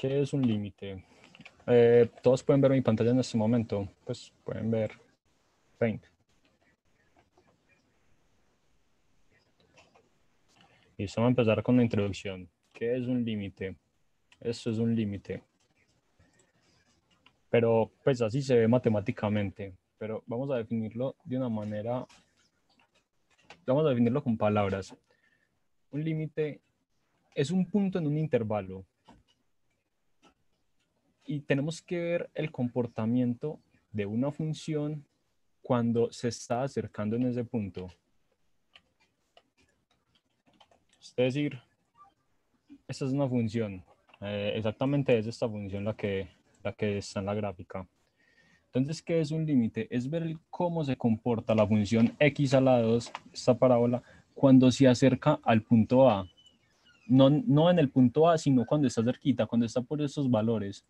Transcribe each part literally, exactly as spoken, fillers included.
¿Qué es un límite? Eh, todos pueden ver mi pantalla en este momento. Pues pueden ver Paint. Y vamos a empezar con la introducción. ¿Qué es un límite? Esto es un límite. Pero pues así se ve matemáticamente. Pero vamos a definirlo de una manera... Vamos a definirlo con palabras. Un límite es un punto en un intervalo. Y tenemos que ver el comportamiento de una función cuando se está acercando en ese punto. Es decir, esta es una función. Eh, exactamente es esta función la que, la que está en la gráfica. Entonces, ¿qué es un límite? Es ver el cómo se comporta la función x a la dos, esta parábola, cuando se acerca al punto A. No, no en el punto A, sino cuando está cerquita, cuando está por esos valores.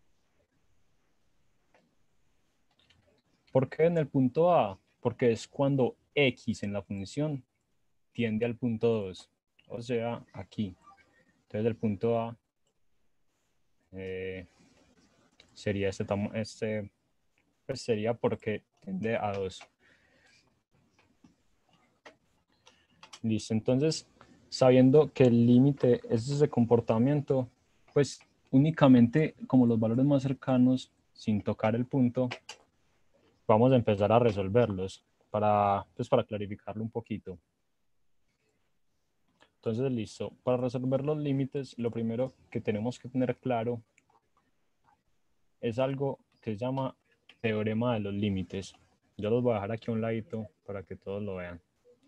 ¿Por qué en el punto A? Porque es cuando x en la función tiende al punto dos, o sea, aquí. Entonces el punto A eh, sería este, este pues sería porque tiende a dos. Listo, entonces, sabiendo que el límite es ese comportamiento, pues únicamente como los valores más cercanos, sin tocar el punto, vamos a empezar a resolverlos para, pues, para clarificarlo un poquito. Entonces, listo. Para resolver los límites, lo primero que tenemos que tener claro es algo que se llama teorema de los límites. Yo los voy a dejar aquí a un ladito para que todos lo vean.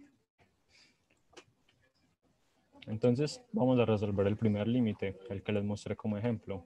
Entonces, vamos a resolver el primer límite, el que les mostré como ejemplo.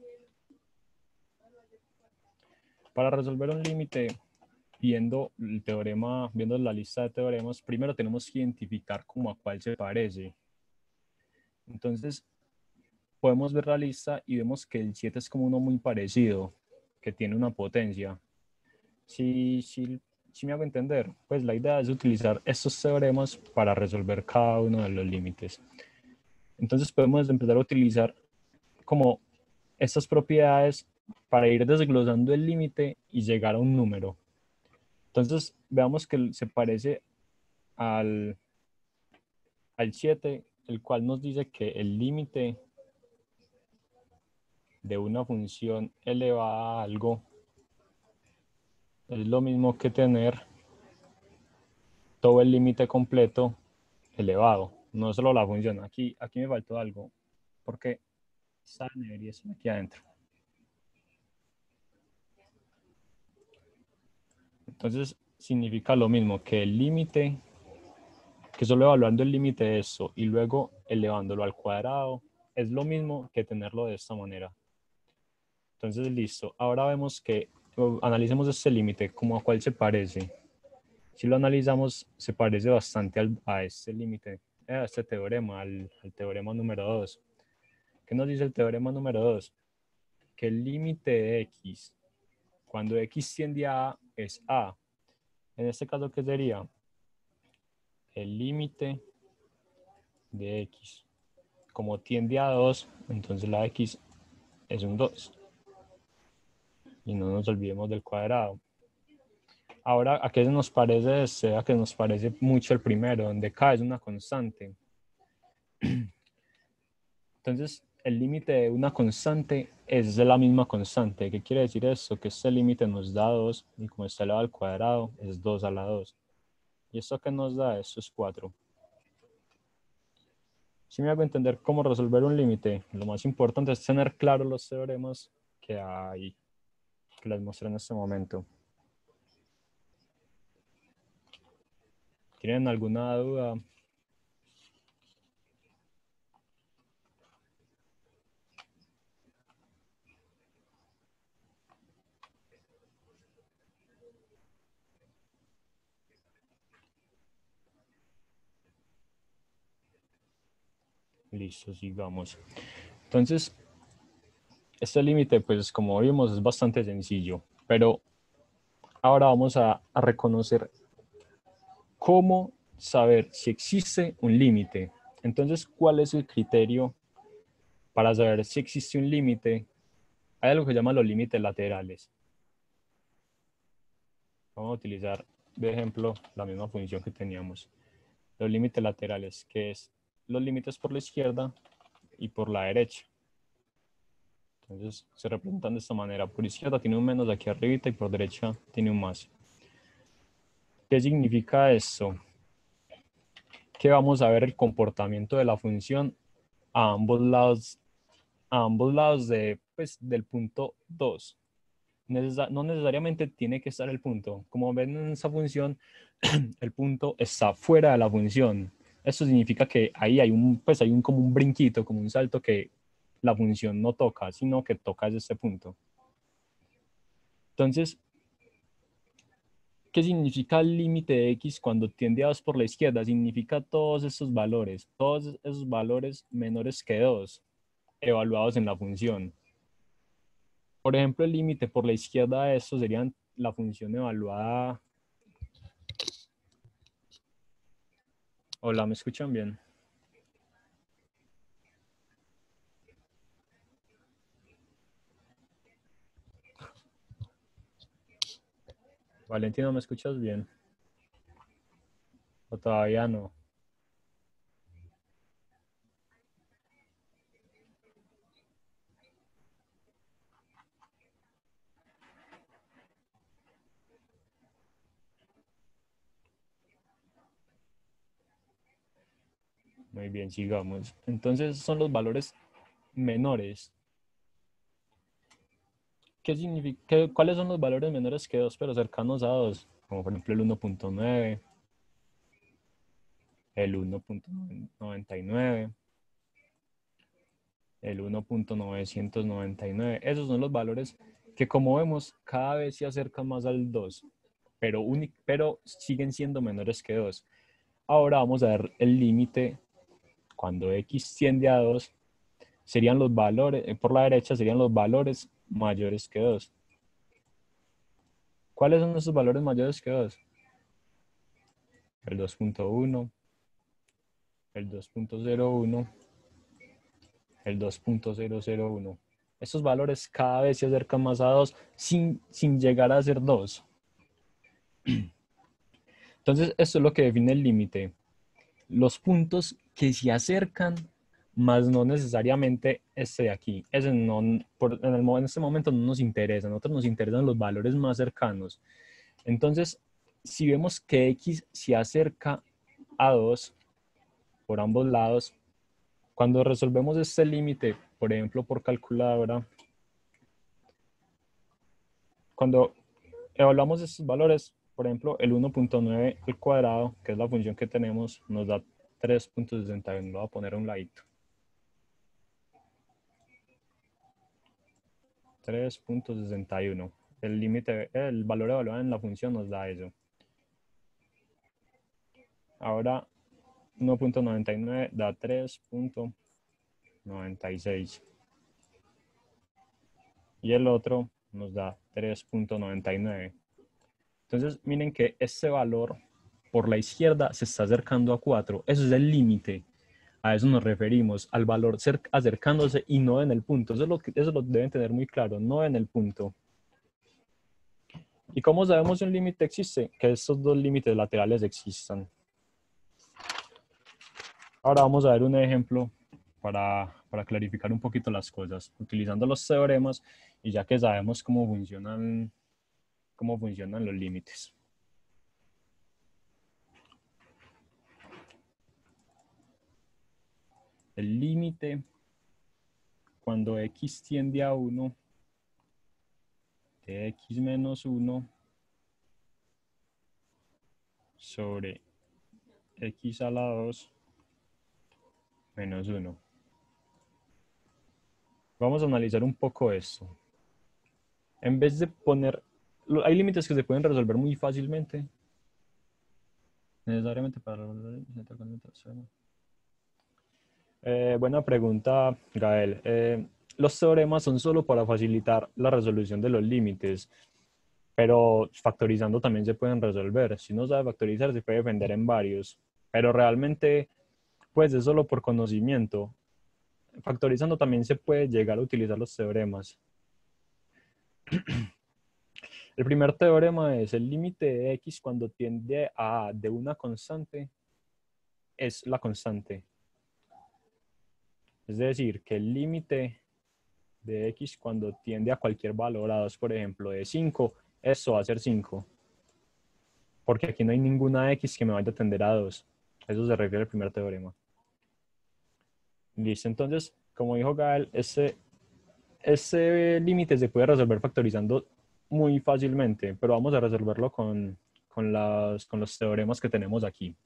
Para resolver un límite, viendo el teorema, viendo la lista de teoremas, primero tenemos que identificar como a cuál se parece. Entonces, podemos ver la lista y vemos que el siete es como uno muy parecido, que tiene una potencia. Si, si, si me hago entender, pues la idea es utilizar estos teoremas para resolver cada uno de los límites. Entonces podemos empezar a utilizar como estas propiedades para ir desglosando el límite y llegar a un número. Entonces veamos que se parece al, al siete, el cual nos dice que el límite de una función elevada a algo es lo mismo que tener todo el límite completo elevado, no solo la función. Aquí, aquí me faltó algo, porque esta debería estar aquí adentro. Entonces significa lo mismo que el límite, que solo evaluando el límite de esto y luego elevándolo al cuadrado, es lo mismo que tenerlo de esta manera. Entonces, listo. Ahora vemos que, uh, analicemos este límite, como a cuál se parece. Si lo analizamos, se parece bastante al, a este límite, a este teorema, al, al teorema número dos. ¿Qué nos dice el teorema número dos? Que el límite de x, cuando x tiende a a, es a. En este caso, ¿qué sería? El límite de x. Como tiende a dos, entonces la x es un dos. Y no nos olvidemos del cuadrado. Ahora, ¿a qué nos parece este? A que nos parece mucho el primero, donde k es una constante. Entonces, el límite de una constante es de la misma constante. ¿Qué quiere decir esto? Que este límite nos da dos, y como está elevado al cuadrado, es dos a la dos. ¿Y esto qué nos da? Esto es cuatro. Si me hago entender cómo resolver un límite, lo más importante es tener claros los teoremas que hay, que les mostré en este momento. ¿Tienen alguna duda? Listo, sigamos. Entonces, este límite, pues como vimos, es bastante sencillo, pero ahora vamos a, a reconocer cómo saber si existe un límite. Entonces, ¿cuál es el criterio para saber si existe un límite hay algo que se llama los límites laterales. Vamos a utilizar de ejemplo la misma función que teníamos. Los límites laterales, que es los límites por la izquierda y por la derecha. Entonces se representan de esta manera. Por izquierda tiene un menos aquí arribita y por derecha tiene un más. ¿Qué significa eso? Que vamos a ver el comportamiento de la función a ambos lados, a ambos lados de, pues, del punto dos. Necesa- no necesariamente tiene que estar el punto. Como ven en esa función, el punto está fuera de la función. Eso significa que ahí hay un, pues hay un, como un brinquito, como un salto que la función no toca, sino que toca desde este punto. Entonces, ¿qué significa el límite de x cuando tiende a dos por la izquierda? Significa todos esos valores, todos esos valores menores que dos, evaluados en la función. Por ejemplo, el límite por la izquierda de esto sería la función evaluada. Hola, ¿me escuchan bien? Valentino, ¿me escuchas bien? ¿O todavía no? Muy bien, sigamos. Entonces son los valores menores. ¿Qué significa, qué- ¿Cuáles son los valores menores que dos, pero cercanos a dos? Como por ejemplo el uno punto nueve, el uno punto noventa y nueve, el uno punto novecientos noventa y nueve. Esos son los valores que, como vemos, cada vez se acercan más al dos, pero, pero siguen siendo menores que dos. Ahora vamos a ver el límite cuando x tiende a dos. Serían los valores, eh, por la derecha serían los valores mayores que dos. ¿Cuáles son esos valores mayores que dos? El dos punto uno, el dos punto cero uno, el dos punto cero cero uno. Estos valores cada vez se acercan más a dos sin, sin llegar a ser dos. Entonces, esto es lo que define el límite. Los puntos que se acercan, más no necesariamente este de aquí. Ese no, por, en, el, en este momento no nos interesa. A nosotros nos interesan los valores más cercanos. Entonces, si vemos que x se acerca a dos por ambos lados, cuando resolvemos este límite, por ejemplo, por calculadora, cuando evaluamos estos valores, por ejemplo, el uno punto nueve al cuadrado, que es la función que tenemos, nos da tres punto sesenta y uno. Lo voy a poner a un ladito. tres punto sesenta y uno. El límite, el valor evaluado en la función nos da eso. Ahora, uno punto noventa y nueve da tres punto noventa y seis. Y el otro nos da tres punto noventa y nueve. Entonces, miren que este valor por la izquierda se está acercando a cuatro. Eso es el límite. A eso nos referimos, al valor acercándose y no en el punto. Eso, es lo que, eso lo deben tener muy claro, no en el punto. ¿Y cómo sabemos si un límite existe? Que estos dos límites laterales existan. Ahora vamos a ver un ejemplo para, para clarificar un poquito las cosas, utilizando los teoremas y ya que sabemos cómo funcionan, cómo funcionan los límites. El límite, cuando x tiende a uno, de x menos uno sobre x a la dos menos uno. Vamos a analizar un poco esto. En vez de poner, hay límites que se pueden resolver muy fácilmente. Necesariamente para resolver. Eh, buena pregunta, Gael. Eh, los teoremas son solo para facilitar la resolución de los límites, pero factorizando también se pueden resolver. Si no sabe factorizar, se puede vender en varios, pero realmente, pues es solo por conocimiento. Factorizando también se puede llegar a utilizar los teoremas. El primer teorema es el límite de x cuando tiende a de una constante es la constante. Es decir, que el límite de x cuando tiende a cualquier valor a dos, por ejemplo, de cinco, eso va a ser cinco. Porque aquí no hay ninguna x que me vaya a tender a dos. Eso se refiere al primer teorema. Listo, entonces, como dijo Gael, ese, ese límite se puede resolver factorizando muy fácilmente, pero vamos a resolverlo con, con, las, con los teoremas que tenemos aquí.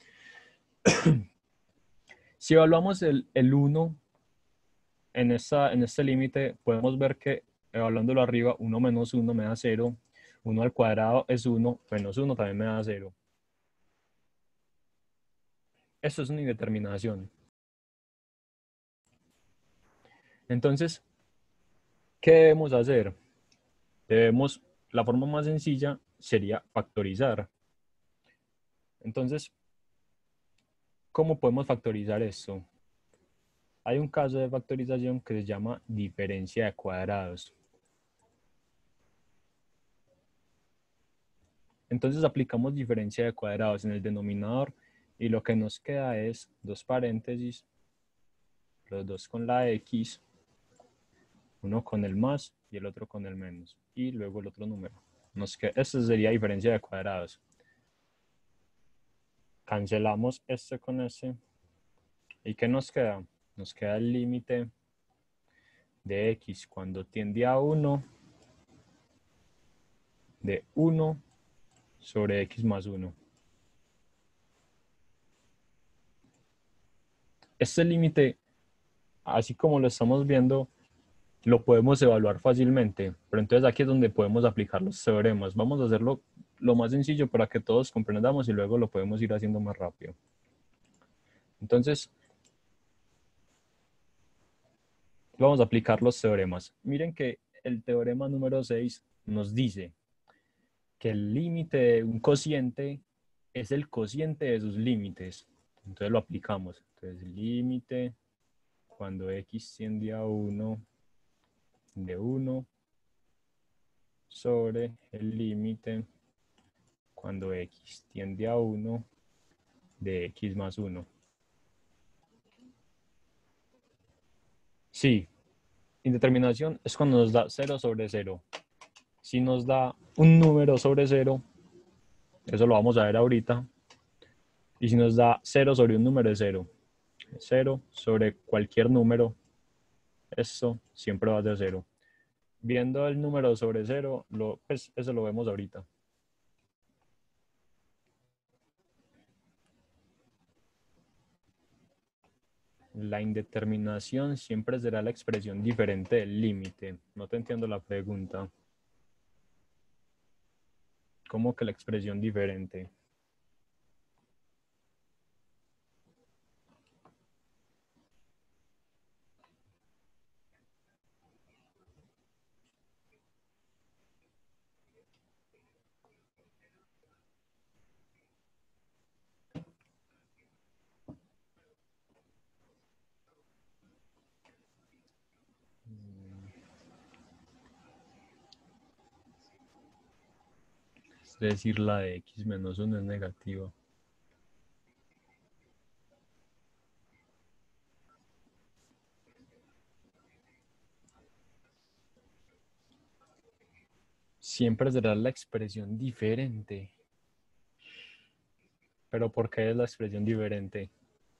Si evaluamos el, el uno en, esta, en este límite, podemos ver que evaluándolo arriba, uno menos uno me da cero, uno al cuadrado es uno, menos uno también me da cero. Eso es una indeterminación. Entonces, ¿qué debemos hacer? Debemos, la forma más sencilla sería factorizar. Entonces, ¿cómo podemos factorizar esto? Hay un caso de factorización que se llama diferencia de cuadrados. Entonces aplicamos diferencia de cuadrados en el denominador y lo que nos queda es dos paréntesis, los dos con la x, uno con el más y el otro con el menos, y luego el otro número. Nos queda, esto sería diferencia de cuadrados. Cancelamos este con este. ¿Y qué nos queda? Nos queda el límite de x cuando tiende a uno de uno sobre x más uno. Este límite, así como lo estamos viendo, lo podemos evaluar fácilmente, pero entonces aquí es donde podemos aplicar los teoremas. Vamos a hacerlo lo más sencillo para que todos comprendamos y luego lo podemos ir haciendo más rápido. Entonces, vamos a aplicar los teoremas. Miren que el teorema número seis nos dice que el límite de un cociente es el cociente de sus límites. Entonces lo aplicamos. Entonces, límite cuando x tiende a uno de uno sobre el límite cuando x tiende a uno de x más uno. Sí, indeterminación es cuando nos da cero sobre cero. Si nos da un número sobre cero, eso lo vamos a ver ahorita. Y si nos da cero sobre un número es cero. cero sobre cualquier número, eso siempre va a ser cero. Viendo el número sobre cero, lo, pues eso lo vemos ahorita. La indeterminación siempre será la expresión diferente del límite. No te entiendo la pregunta. ¿Cómo que la expresión diferente? Es decir, la de x menos uno es negativa. Siempre será la expresión diferente. ¿Pero por qué es la expresión diferente?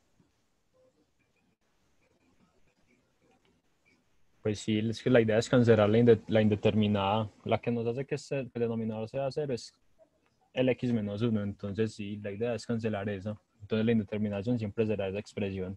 Pues sí, es que la idea es cancelar la, inde la indeterminada. La que nos hace que este, el denominador sea cero es el x menos uno. Entonces sí, la idea es cancelar eso. Entonces la indeterminación siempre será esa expresión.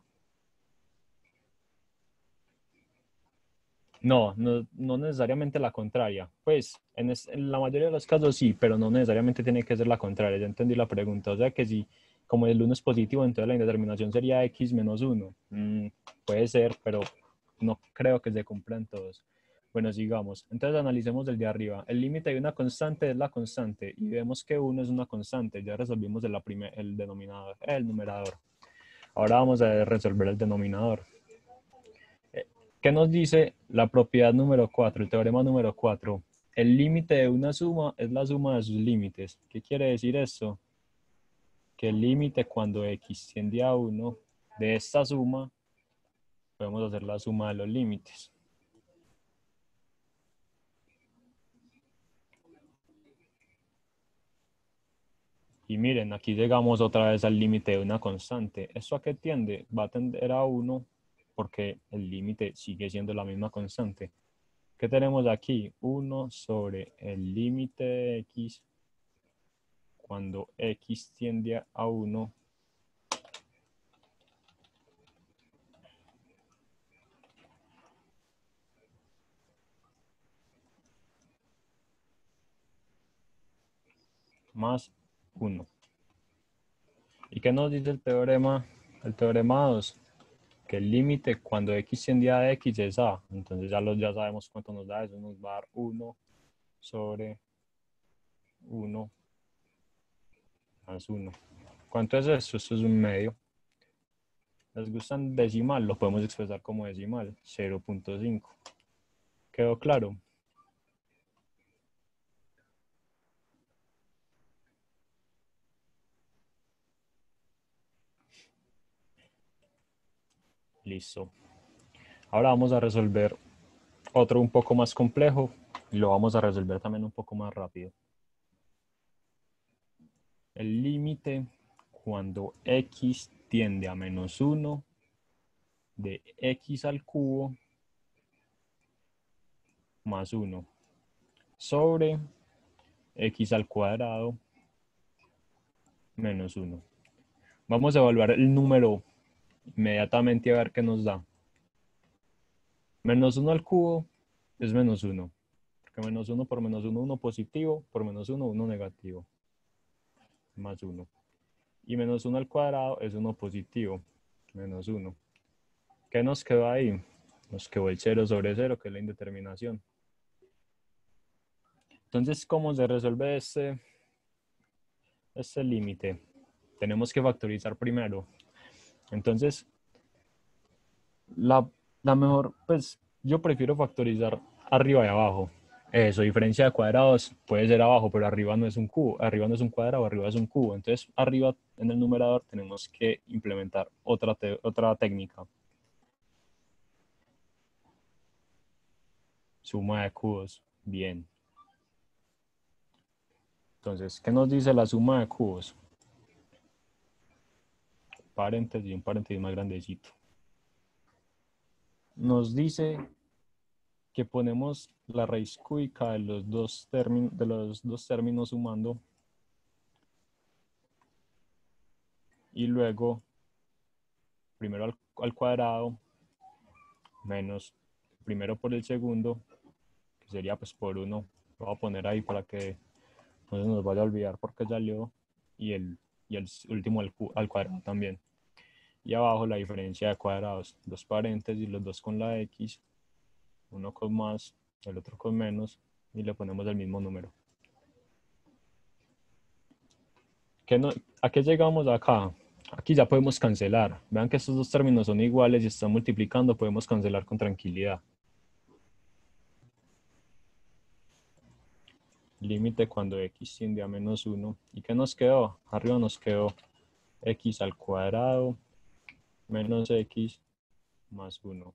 No, no, no necesariamente la contraria. Pues en, es, en la mayoría de los casos sí, pero no necesariamente tiene que ser la contraria. Ya entendí la pregunta. O sea que si como el uno es positivo, entonces la indeterminación sería x menos uno. Mm, puede ser, pero no creo que se cumplan todos. Bueno, sigamos. Entonces analicemos el de arriba. El límite de una constante es la constante y vemos que uno es una constante. Ya resolvimos el, primer, el denominador, el numerador. Ahora vamos a resolver el denominador. ¿Qué nos dice la propiedad número cuatro, el teorema número cuatro? el límite de una suma es la suma de sus límites. ¿Qué quiere decir esto? Que el límite cuando x tiende a uno de esta suma, podemos hacer la suma de los límites. Y miren, aquí llegamos otra vez al límite de una constante. ¿Esto a qué tiende? Va a tender a uno porque el límite sigue siendo la misma constante. ¿Qué tenemos aquí? uno sobre el límite de x cuando x tiende a uno más uno. ¿Y qué nos dice el teorema? El teorema dos, que el límite cuando x tiende a x es a. Entonces ya, lo, ya sabemos cuánto nos da eso. Nos va a dar uno sobre uno más uno. ¿Cuánto es esto? Esto es un medio. ¿Les gustan decimal? Lo podemos expresar como decimal. cero punto cinco. ¿Quedó claro? Listo. Ahora vamos a resolver otro un poco más complejo y lo vamos a resolver también un poco más rápido. El límite cuando x tiende a menos uno de x al cubo más uno sobre x al cuadrado menos uno. Vamos a evaluar el número inmediatamente a ver qué nos da. Menos uno al cubo es menos uno. Porque menos uno por menos uno, uno positivo, por menos uno, uno negativo. Más uno. Y menos uno al cuadrado es uno positivo. Menos uno. ¿Qué nos quedó ahí? Nos quedó el cero sobre cero, que es la indeterminación. Entonces, ¿cómo se resuelve este, este límite? Tenemos que factorizar primero. Entonces, la, la mejor, pues yo prefiero factorizar arriba y abajo. Eso, diferencia de cuadrados puede ser abajo, pero arriba no es un cubo, arriba no es un cuadrado, arriba es un cubo. Entonces, arriba en el numerador tenemos que implementar otra, te, otra técnica. Suma de cubos. Bien. Entonces, ¿qué nos dice la suma de cubos? Paréntesis y un paréntesis más grandecito. Nos dice que ponemos la raíz cúbica de los dos, términos, de los dos términos sumando y luego primero al, al cuadrado menos primero por el segundo, que sería pues por uno. Lo voy a poner ahí para que no se nos vaya a olvidar porque salió, y el, y el último al, al cuadrado también. Y abajo la diferencia de cuadrados, dos paréntesis, los dos con la x, uno con más, el otro con menos, y le ponemos el mismo número. ¿Qué no, ¿A qué llegamos acá? Aquí ya podemos cancelar. Vean que estos dos términos son iguales y están multiplicando, podemos cancelar con tranquilidad. Límite cuando x tiende a menos uno. ¿Y qué nos quedó? Arriba nos quedó x al cuadrado menos x más uno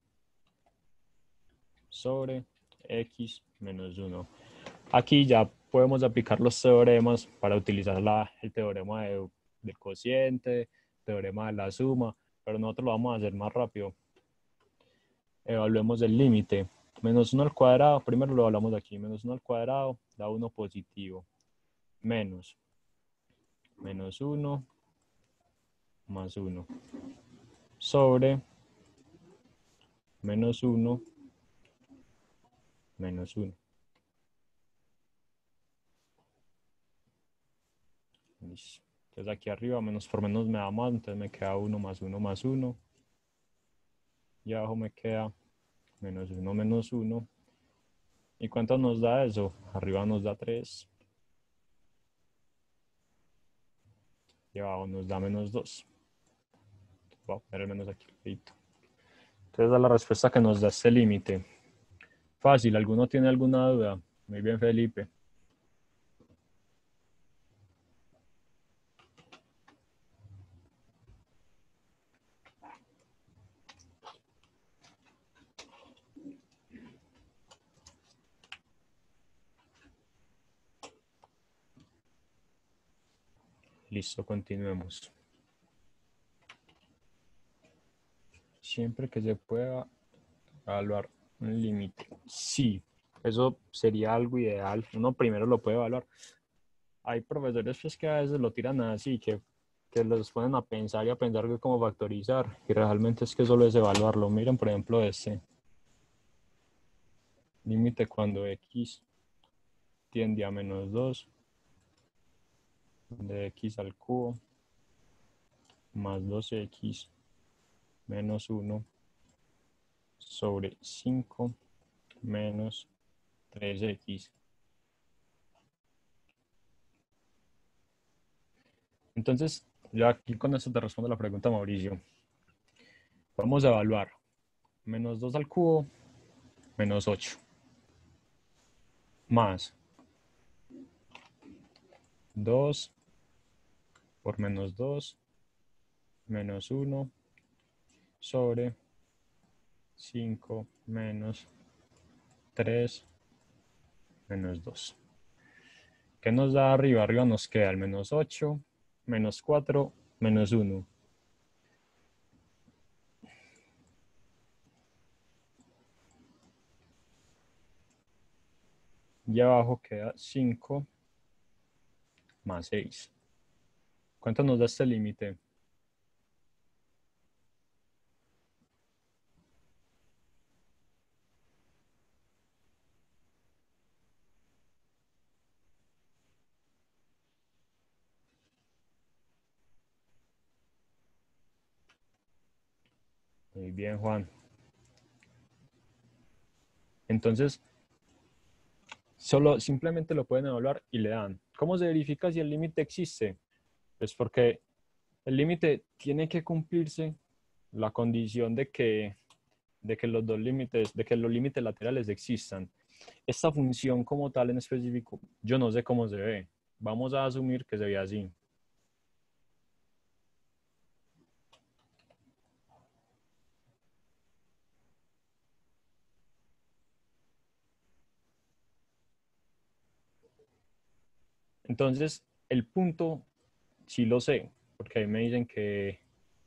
sobre x menos uno. Aquí ya podemos aplicar los teoremas para utilizar la, el teorema de, del cociente, teorema de la suma, pero nosotros lo vamos a hacer más rápido. Evaluemos el límite. Menos uno al cuadrado, primero lo hablamos de aquí, menos uno al cuadrado da uno positivo, menos, menos uno más uno, sobre menos uno menos uno. Listo. Entonces aquí arriba menos por menos me da más, entonces me queda uno más uno más uno. Y abajo me queda menos uno menos uno. ¿Y cuánto nos da eso? Arriba nos da tres. Y abajo nos da menos dos. Voy a poner el menos aquí. Entonces es la respuesta que nos da este límite. Fácil, ¿alguno tiene alguna duda? Muy bien, Felipe. Listo, continuemos. Siempre que se pueda evaluar un límite. Sí, eso sería algo ideal. Uno primero lo puede evaluar. Hay profesores pues, que a veces lo tiran así, que, que los ponen a pensar y a pensar que cómo factorizar. Y realmente es que solo es evaluarlo. Miren, por ejemplo, este límite cuando x tiende a menos dos de x al cubo más dos x menos uno sobre cinco menos tres x. Entonces, ya aquí con esto te respondo la pregunta, Mauricio. Vamos a evaluar menos dos al cubo menos ocho más dos por menos dos menos uno sobre cinco menos tres menos dos. ¿Qué nos da arriba? Arriba nos queda el menos ocho, menos cuatro, menos uno. Y abajo queda cinco más seis. ¿Cuánto nos da este límite? Muy bien, Juan. Entonces, solo simplemente lo pueden evaluar y le dan. ¿Cómo se verifica si el límite existe? Pues porque el límite tiene que cumplirse la condición de que, de que los dos límites, de que los límites laterales existan. Esta función como tal en específico, yo no sé cómo se ve. Vamos a asumir que se ve así. Entonces, el punto sí lo sé, porque ahí me dicen que,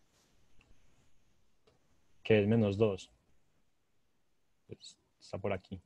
que es menos dos. Pues, está por aquí.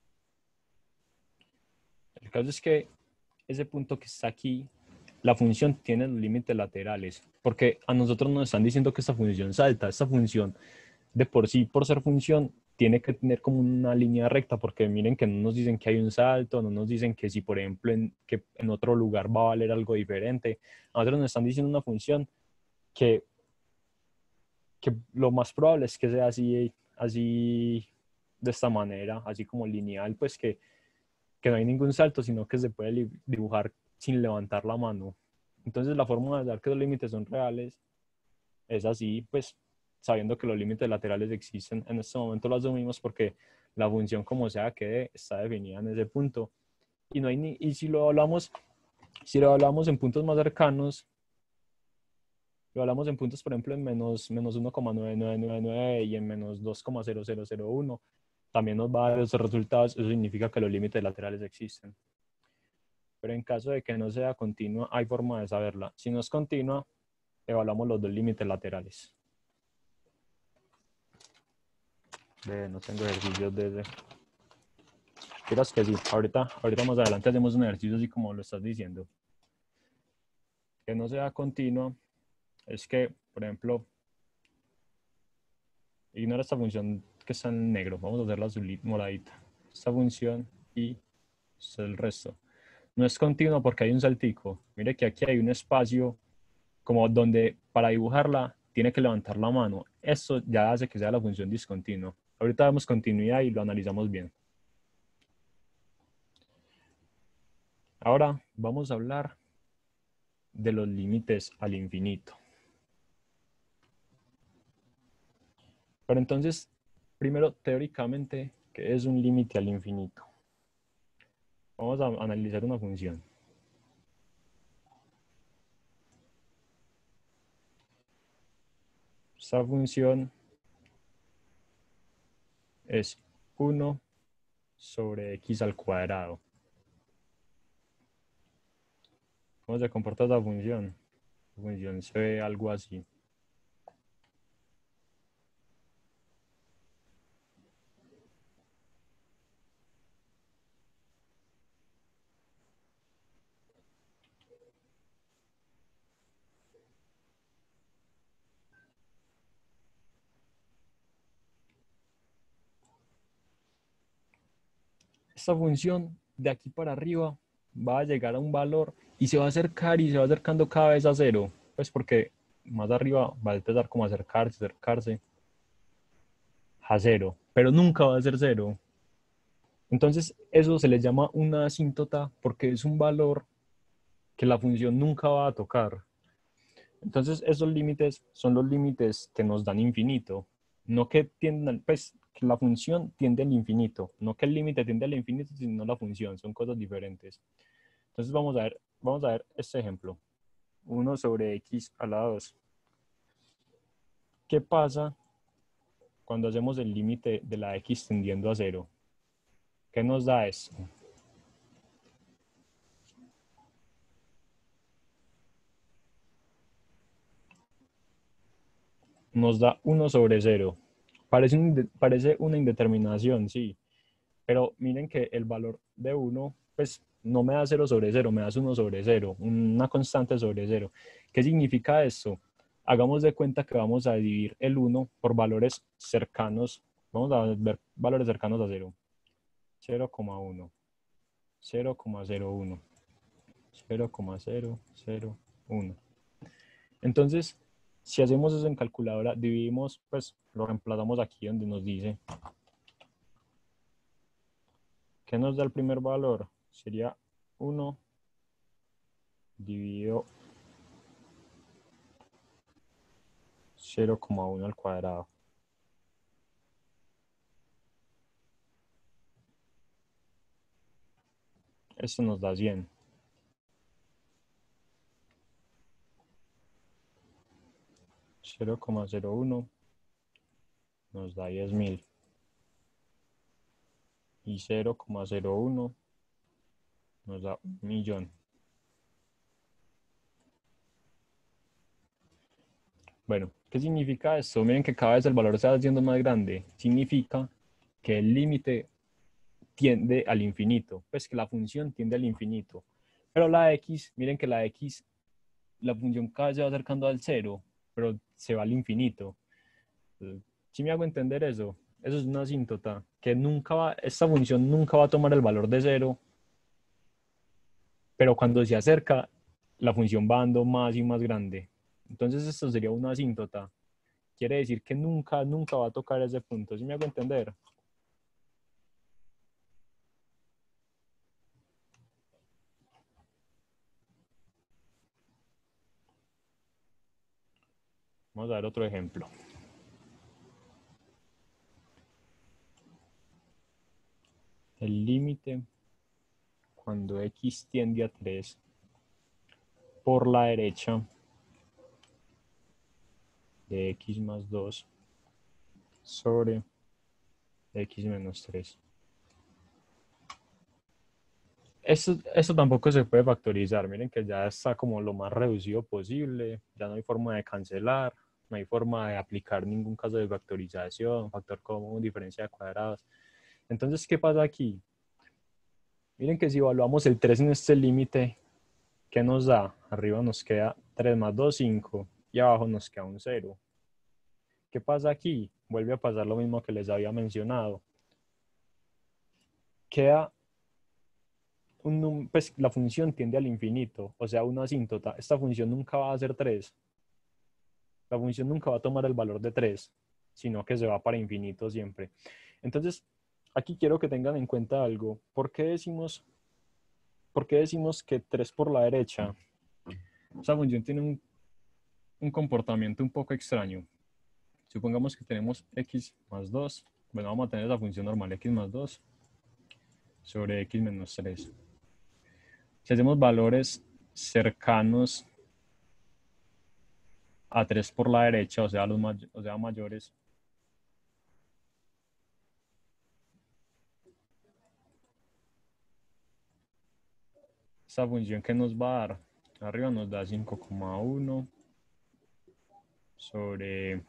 El caso es que ese punto que está aquí, la función tiene los límites laterales, porque a nosotros nos están diciendo que esta función salta. Esta función de por sí, por ser función, tiene que tener como una línea recta, porque miren que no nos dicen que hay un salto, no nos dicen que si, por ejemplo, en, que en otro lugar va a valer algo diferente. A nosotros nos están diciendo una función que, que lo más probable es que sea así, así de esta manera, así como lineal, pues que, que no hay ningún salto, sino que se puede dibujar sin levantar la mano. Entonces la forma de dar que los límites son reales es así, pues sabiendo que los límites laterales existen. En este momento lo asumimos porque la función como sea que está definida en ese punto. Y, no hay ni, y si lo hablamos, si lo hablamos en puntos más cercanos, lo hablamos en puntos, por ejemplo, en menos, menos uno coma nueve nueve nueve nueve y en menos dos coma cero cero cero uno, también nos va a dar esos resultados. Eso significa que los límites laterales existen. Pero en caso de que no sea continua, hay forma de saberla. Si no es continua, evaluamos los dos límites laterales. De, no tengo ejercicios de ese. Quieras que sí, ahorita, ahorita más adelante hacemos un ejercicio así como lo estás diciendo. Que no sea continua es que, por ejemplo, ignora esta función que está en negro. Vamos a hacerla azul moradita. Esta función y el resto. No es continua porque hay un saltico. Mire que aquí hay un espacio como donde para dibujarla tiene que levantar la mano. Esto ya hace que sea la función discontinua. Ahorita damos continuidad y lo analizamos bien. Ahora vamos a hablar de los límites al infinito. Pero entonces, primero, teóricamente, ¿qué es un límite al infinito? Vamos a analizar una función. Esta función es uno sobre x al cuadrado. ¿Cómo se comporta esta función? La función se ve algo así. Esta función de aquí para arriba va a llegar a un valor y se va a acercar y se va acercando cada vez a cero. Pues porque más arriba va a empezar como a acercarse, acercarse a cero, pero nunca va a ser cero. Entonces eso se le llama una asíntota porque es un valor que la función nunca va a tocar. Entonces esos límites son los límites que nos dan infinito, no que tiendan, pues que la función tiende al infinito, no que el límite tiende al infinito, sino la función, son cosas diferentes. Entonces vamos a ver, vamos a ver este ejemplo, uno sobre x a la dos. ¿Qué pasa cuando hacemos el límite de la x tendiendo a cero? ¿Qué nos da esto? Nos da uno sobre cero. Parece, un, parece una indeterminación, sí, pero miren que el valor de uno, pues no me da cero sobre cero, me da uno sobre cero, una constante sobre cero. ¿Qué significa esto? Hagamos de cuenta que vamos a dividir el uno por valores cercanos, vamos a ver valores cercanos a cero. cero coma uno, cero coma cero uno, cero coma cero cero uno. Entonces, si hacemos eso en calculadora, dividimos, pues lo reemplazamos aquí donde nos dice. ¿Qué nos da el primer valor? Sería uno dividido cero coma uno al cuadrado. Esto nos da cien. cero coma cero uno nos da diez mil. Y cero coma cero uno nos da un millón. Bueno, ¿qué significa esto? Miren que cada vez el valor se va haciendo más grande. Significa que el límite tiende al infinito. Pues que la función tiende al infinito. Pero la x, miren que la x, la función cada vez se va acercando al cero, pero se va al infinito. ¿Sí me hago entender eso? Eso es una asíntota, que nunca va, esta función nunca va a tomar el valor de cero, pero cuando se acerca, la función va dando más y más grande. Entonces esto sería una asíntota. Quiere decir que nunca, nunca va a tocar ese punto. ¿Sí me hago entender? Vamos a ver otro ejemplo. El límite cuando x tiende a tres por la derecha de x más dos sobre x menos tres. Esto, esto tampoco se puede factorizar. Miren que ya está como lo más reducido posible. Ya no hay forma de cancelar. No hay forma de aplicar ningún caso de factorización, factor común, diferencia de cuadrados. Entonces, ¿qué pasa aquí? Miren que si evaluamos el tres en este límite, ¿qué nos da? Arriba nos queda tres más dos, cinco. Y abajo nos queda un cero. ¿Qué pasa aquí? Vuelve a pasar lo mismo que les había mencionado. Queda un, pues la función tiende al infinito, o sea, una asíntota. Esta función nunca va a ser tres. La función nunca va a tomar el valor de tres, sino que se va para infinito siempre. Entonces, aquí quiero que tengan en cuenta algo. ¿Por qué decimos, por qué decimos que tres por la derecha? Esa función tiene un, un comportamiento un poco extraño. Supongamos que tenemos x más dos. Bueno, vamos a tener la función normal x más dos sobre x menos tres. si hacemos valores cercanos a tres por la derecha, o sea, los may o sea mayores, esta función que nos va a dar, arriba nos da cinco coma uno sobre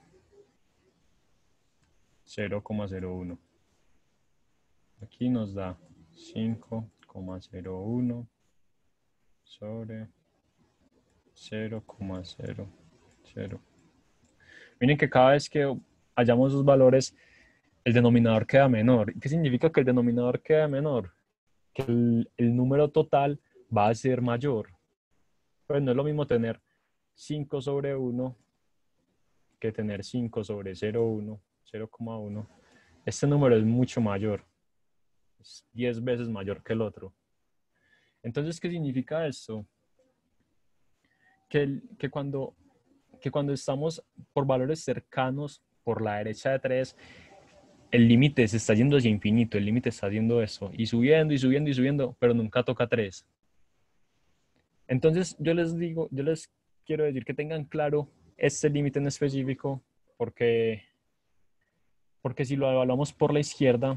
cero coma cero uno. Aquí nos da cinco coma cero uno sobre cero coma cero cero. Miren que cada vez que hallamos esos valores, el denominador queda menor. ¿Qué significa que el denominador queda menor? Que el, el número total va a ser mayor. Pues no es lo mismo tener cinco sobre uno que tener cinco sobre cero coma uno, cero coma uno. Este número es mucho mayor. Es diez veces mayor que el otro. Entonces, ¿qué significa esto? Que, el, que, cuando, que cuando estamos por valores cercanos por la derecha de tres, el límite se está yendo hacia infinito, el límite está haciendo eso, y subiendo y subiendo y subiendo, pero nunca toca tres. Entonces, yo les digo, yo les quiero decir que tengan claro este límite en específico, porque, porque si lo evaluamos por la izquierda,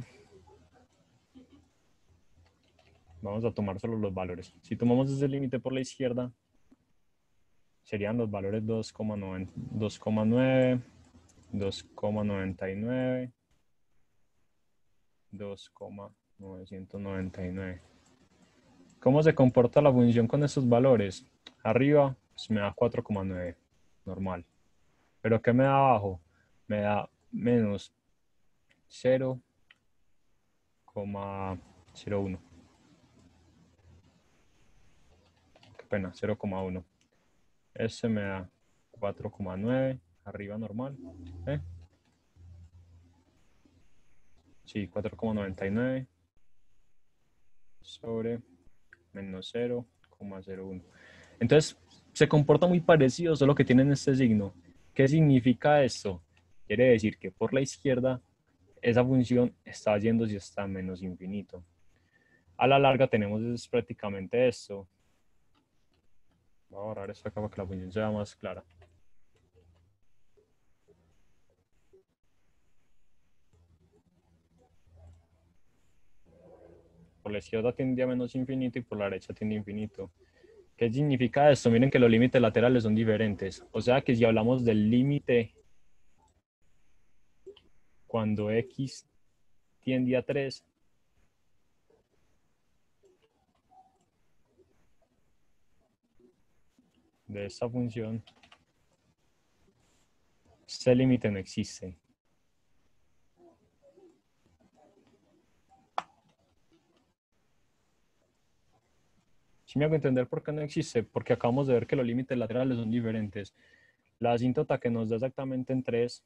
vamos a tomar solo los valores. Si tomamos ese límite por la izquierda, serían los valores dos coma nueve, dos coma noventa y nueve, dos coma novecientos noventa y nueve. ¿Cómo se comporta la función con estos valores? Arriba pues me da cuatro coma nueve, normal. ¿Pero qué me da abajo? Me da menos cero coma cero uno. Qué pena, cero coma uno. Este me da cuatro coma nueve, arriba normal. ¿Eh? Sí, cuatro coma noventa y nueve sobre menos cero coma cero uno. Entonces, se comporta muy parecido, solo que tienen este signo. ¿Qué significa esto? Quiere decir que por la izquierda esa función está yendo si está menos infinito. A la larga tenemos es prácticamente esto. Voy a borrar esto acá para que la función sea más clara. Por la izquierda tiende a menos infinito y por la derecha tiende a infinito. ¿Qué significa esto? Miren que los límites laterales son diferentes. O sea que si hablamos del límite cuando x tiende a tres, de esta función, este límite no existe. ¿Sí me hago entender por qué no existe? Porque acabamos de ver que los límites laterales son diferentes. La asíntota que nos da exactamente en tres,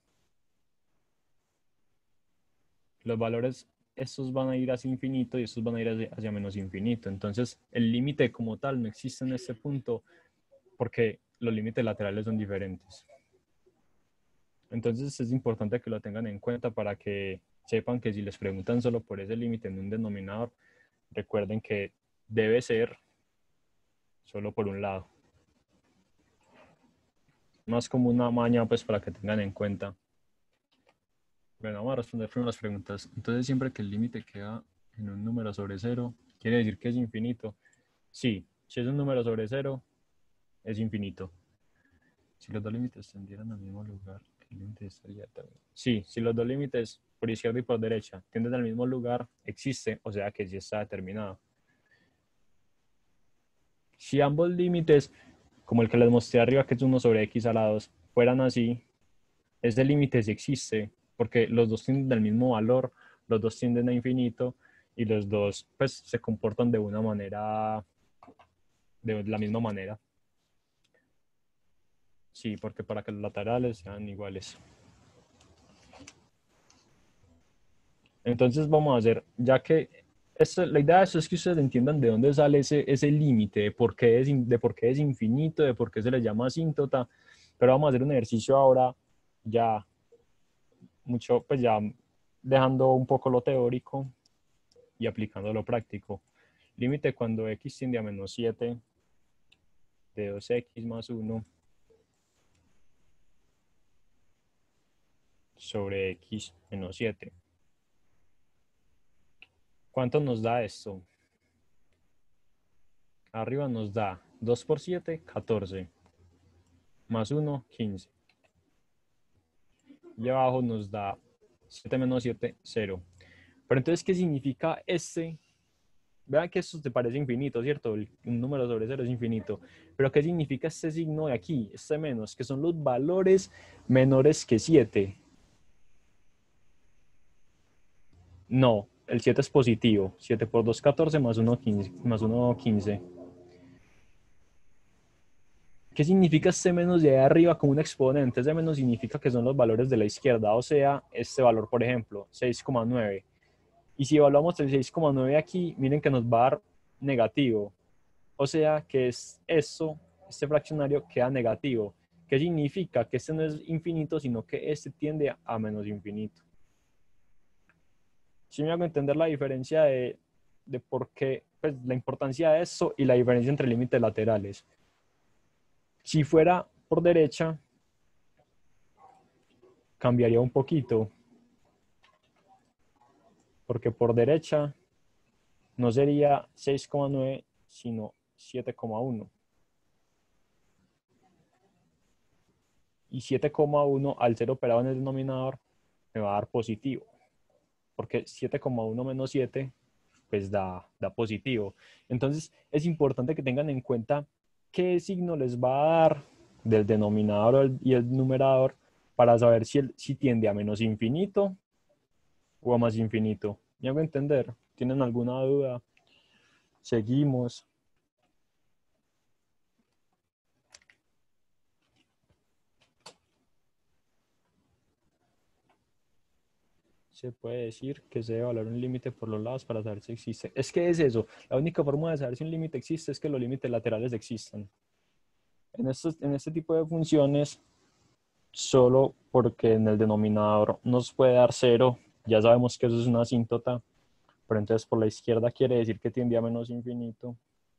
los valores, estos van a ir hacia infinito y estos van a ir hacia, hacia menos infinito. Entonces, el límite como tal no existe en este punto porque los límites laterales son diferentes. Entonces, es importante que lo tengan en cuenta para que sepan que si les preguntan solo por ese límite en un denominador, recuerden que debe ser solo por un lado. Más como una maña, pues, para que tengan en cuenta. Bueno, vamos a responder primero las preguntas. Entonces, siempre que el límite queda en un número sobre cero, ¿quiere decir que es infinito? Sí, si es un número sobre cero, es infinito. Si los dos límites tendieran al mismo lugar, el límite estaría también. Sí, si los dos límites por izquierda y por derecha tienden al mismo lugar, existe, o sea que sí está determinado. Si ambos límites, como el que les mostré arriba, que es uno sobre x a la dos, fueran así, ese límite sí existe, porque los dos tienden al mismo valor, los dos tienden a infinito, y los dos pues se comportan de una manera, de la misma manera. Sí, porque para que los laterales sean iguales. Entonces vamos a hacer, ya que esto, la idea de eso es que ustedes entiendan de dónde sale ese, ese límite, de, por qué es, de por qué es infinito, de por qué se le llama asíntota, pero vamos a hacer un ejercicio ahora ya mucho, pues ya dejando un poco lo teórico y aplicando lo práctico. Límite cuando x tiende a menos siete de dos x más uno sobre x menos siete. ¿Cuánto nos da esto? Arriba nos da dos por siete, catorce. Más uno, quince. Y abajo nos da siete menos siete, cero. Pero entonces, ¿qué significa este? Vean que esto te parece infinito, ¿cierto? Un número sobre cero es infinito. Pero ¿qué significa este signo de aquí? Este menos, que son los valores menores que siete. No, el siete es positivo. siete por dos, catorce, más uno, quince. Más uno, quince. ¿Qué significa este menos de ahí arriba como un exponente? Este menos significa que son los valores de la izquierda, o sea, este valor, por ejemplo, seis coma nueve. Y si evaluamos el seis coma nueve aquí, miren que nos va a dar negativo. O sea, que es esto, este fraccionario queda negativo. ¿Qué significa? Que este no es infinito, sino que este tiende a menos infinito. Si me hago entender la diferencia de, de por qué, pues la importancia de esto y la diferencia entre límites laterales. Si fuera por derecha, cambiaría un poquito, porque por derecha no sería seis coma nueve, sino siete coma uno. Y siete coma uno al ser operado en el denominador me va a dar positivo, porque siete coma uno menos siete pues da, da positivo. Entonces es importante que tengan en cuenta qué signo les va a dar del denominador y el numerador para saber si, el, si tiende a menos infinito o a más infinito. ¿Me hago entender? ¿Tienen alguna duda? Seguimos. Se puede decir que se debe evaluar un límite por los lados para saber si existe. Es que es eso. La única forma de saber si un límite existe es que los límites laterales existan. En, estos, en este tipo de funciones, solo porque en el denominador nos puede dar cero, ya sabemos que eso es una asíntota, pero entonces por la izquierda quiere decir que tiende a menos infinito.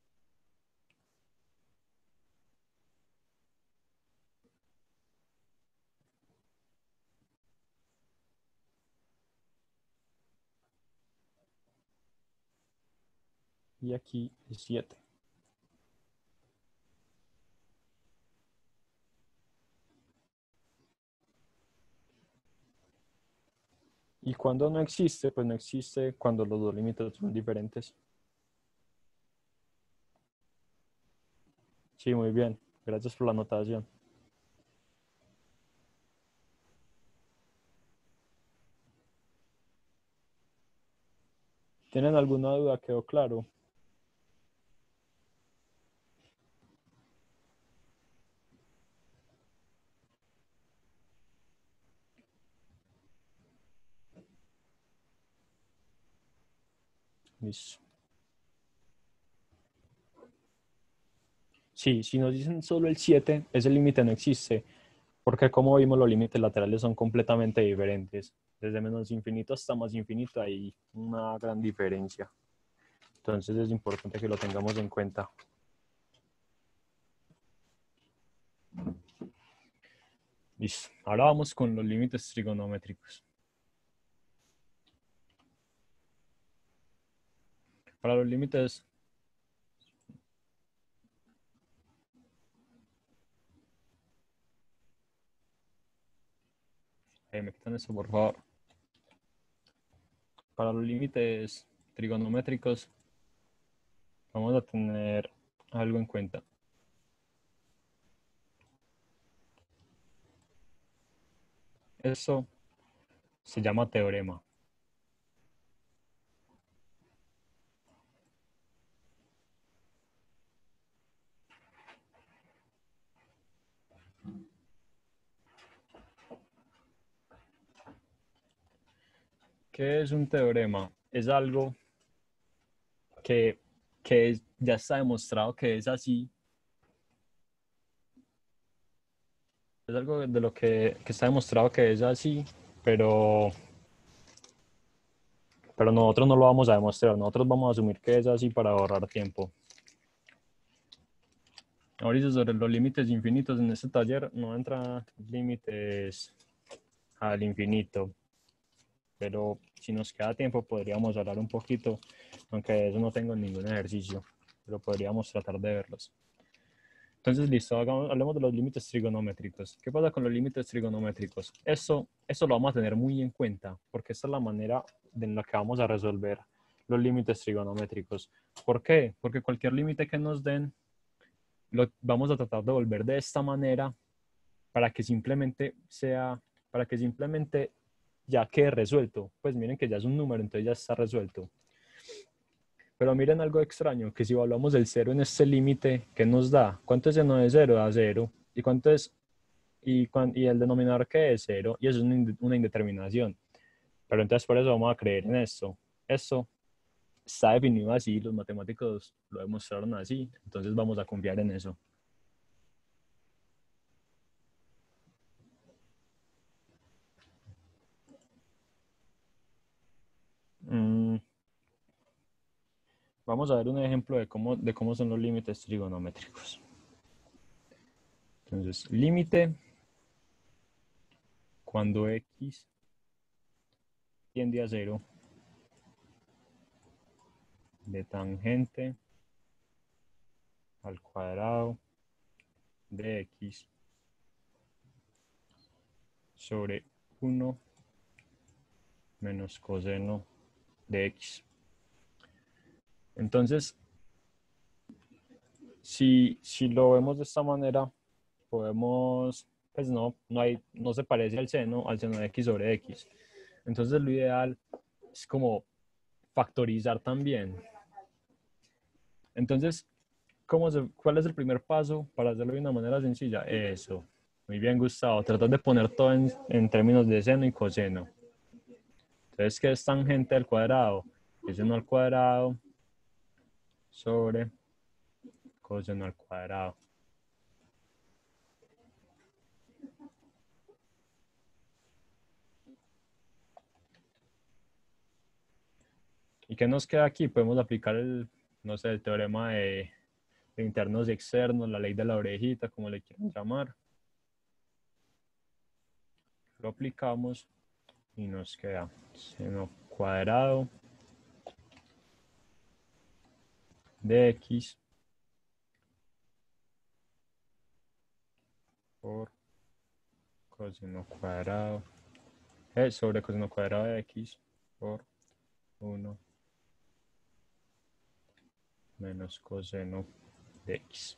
Y aquí es siete. Y cuando no existe, pues no existe cuando los dos límites son diferentes. Sí, muy bien. Gracias por la anotación. ¿Tienen alguna duda? ¿Quedó claro? Listo. Sí, si nos dicen solo el siete, ese límite no existe, porque como vimos los límites laterales son completamente diferentes. Desde menos infinito hasta más infinito hay una gran diferencia. Entonces es importante que lo tengamos en cuenta. Listo. Ahora vamos con los límites trigonométricos. Para los límites, eh, me quitan eso por favor. Para los límites trigonométricos vamos a tener algo en cuenta. Eso se llama teorema. ¿Qué es un teorema? Es algo que, que es- ya está demostrado que es así. Es algo de lo que, que está demostrado que es así, pero Pero nosotros no lo vamos a demostrar, nosotros vamos a asumir que es así para ahorrar tiempo. Ahorita sobre los límites infinitos en este taller no entra límites al infinito, pero si nos queda tiempo podríamos hablar un poquito, aunque de eso no tengo ningún ejercicio, pero podríamos tratar de verlos. Entonces, listo, hagamos, hablemos de los límites trigonométricos. ¿Qué pasa con los límites trigonométricos? Eso, eso lo vamos a tener muy en cuenta, porque esta es la manera en la que vamos a resolver los límites trigonométricos. ¿Por qué? Porque cualquier límite que nos den, lo vamos a tratar de volver de esta manera para que simplemente sea, para que simplemente ya quede resuelto. Pues miren que ya es un número, entonces ya está resuelto. Pero miren algo extraño, que si evaluamos el cero en este límite, ¿qué nos da? ¿Cuánto es seno de cero? Da cero. ¿Y cuánto es? Y, y el denominador qué es cero. Y eso es una, una indeterminación. Pero entonces por eso vamos a creer en esto. Esto está definido así, los matemáticos lo demostraron así. Entonces vamos a confiar en eso. Mm, vamos a ver un ejemplo de cómo, de cómo son los límites trigonométricos. Entonces, límite cuando x tiende a cero de tangente al cuadrado de x sobre uno menos coseno de x. Entonces, si, si lo vemos de esta manera, podemos, pues no, no, hay, no se parece al seno, al seno de x sobre x. Entonces lo ideal es como factorizar también. Entonces, ¿cómo se, ¿cuál es el primer paso para hacerlo de una manera sencilla? Eso. Muy bien, Gustavo. Tratar de poner todo en, en términos de seno y coseno. Entonces, ¿qué es tangente al cuadrado? Es seno al cuadrado sobre coseno al cuadrado. ¿Y qué nos queda aquí? Podemos aplicar el, no sé, el teorema de, de internos y externos, la ley de la orejita, como le quieran llamar. Lo aplicamos y nos queda seno cuadrado de x por coseno cuadrado eh, sobre coseno cuadrado de x por uno menos coseno de x.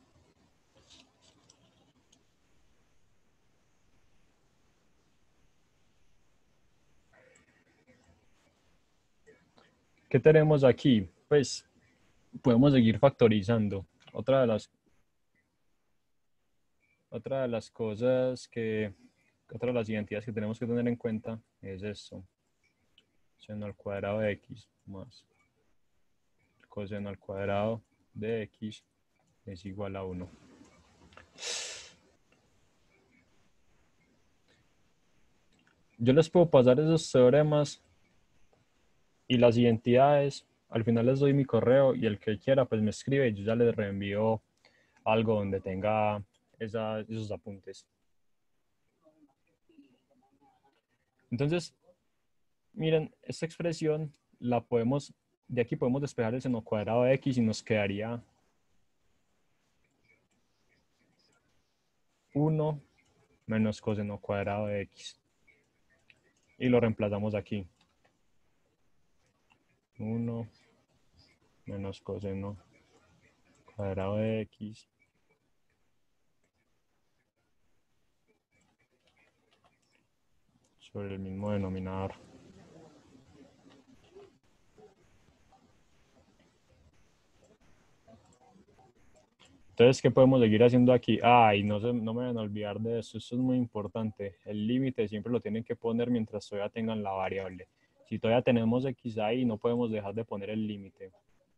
¿Qué tenemos aquí? Pues podemos seguir factorizando. Otra de las, otra de las cosas que, otra de las identidades que tenemos que tener en cuenta es esto. Seno al cuadrado de x más coseno al cuadrado de x es igual a uno. Yo les puedo pasar esos teoremas y las identidades. Al final les doy mi correo y el que quiera pues me escribe y yo ya les reenvío algo donde tenga esa, esos apuntes. Entonces, miren, esta expresión la podemos, de aquí podemos despejar el seno cuadrado de x y nos quedaría uno menos coseno cuadrado de x. Y lo reemplazamos aquí. uno menos coseno cuadrado de x sobre el mismo denominador. Entonces, ¿qué podemos seguir haciendo aquí? Ay, no, se, no me van a olvidar de eso, esto es muy importante. El límite siempre lo tienen que poner mientras todavía tengan la variable. Si todavía tenemos x ahí, no podemos dejar de poner el límite.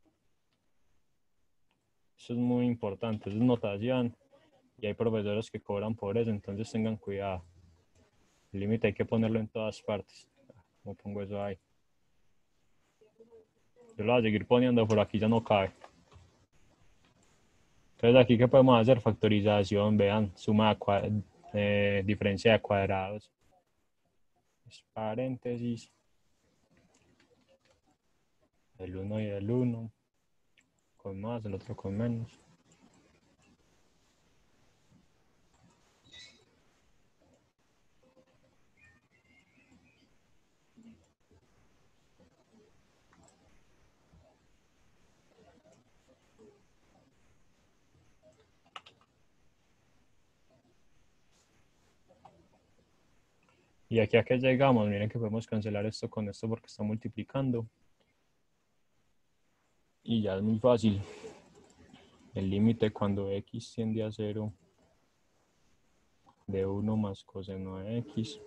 Eso es muy importante, eso es notación. Y hay profesores que cobran por eso, entonces tengan cuidado. El límite hay que ponerlo en todas partes. ¿Cómo pongo eso ahí? Yo lo voy a seguir poniendo, por aquí ya no cabe. Entonces aquí, ¿qué podemos hacer? Factorización, vean, suma de cua- eh, diferencia de cuadrados. Es paréntesis. El uno y el uno. Con más, el otro con menos. Y aquí a que llegamos, miren que podemos cancelar esto con esto porque está multiplicando. Y ya es muy fácil. El límite cuando x tiende a cero de uno más coseno de x.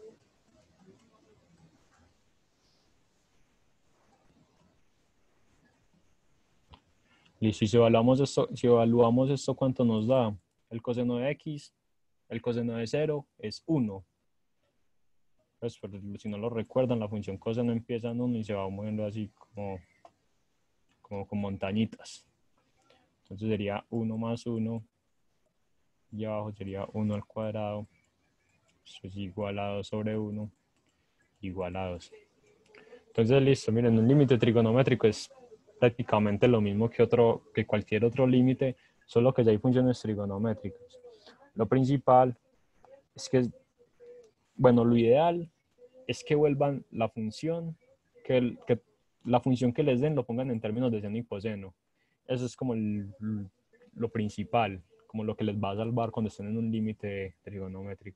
Listo, y si evaluamos esto, si evaluamos esto, ¿cuánto nos da? El coseno de x, el coseno de cero es uno. Pues, si no lo recuerdan, la función coseno empieza en uno y se va moviendo así como, como con montañitas. Entonces sería uno más uno y abajo sería uno al cuadrado. Esto es igual a dos sobre uno igual a dos. Entonces, listo, miren, un límite trigonométrico es prácticamente lo mismo que, otro, que cualquier otro límite, solo que ya hay funciones trigonométricas. Lo principal es que, bueno, lo ideal es que vuelvan la función, que, el, que la función que les den lo pongan en términos de seno y coseno. Eso es como el, lo principal, como lo que les va a salvar cuando estén en un límite trigonométrico.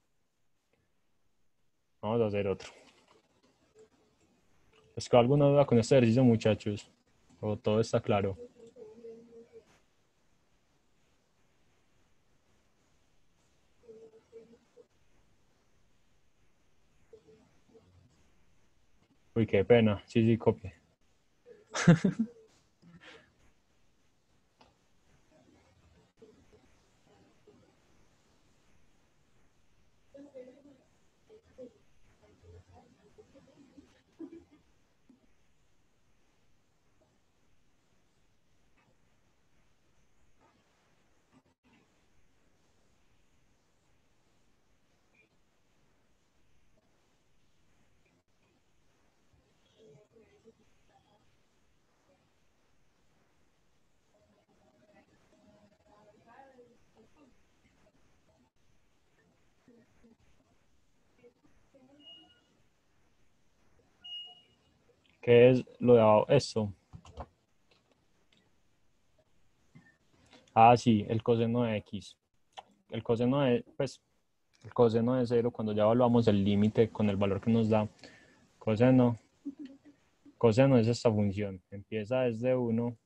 Vamos a hacer otro. ¿Es que alguna duda con este ejercicio, muchachos? ¿O todo está claro? Uy, qué pena. Sí, sí, copie. ¿Qué es lo de abajo? Esto. Ah, sí, el coseno de x. El coseno de, pues, el coseno de cero, cuando ya evaluamos el límite con el valor que nos da, coseno, coseno es esta función. Empieza desde uno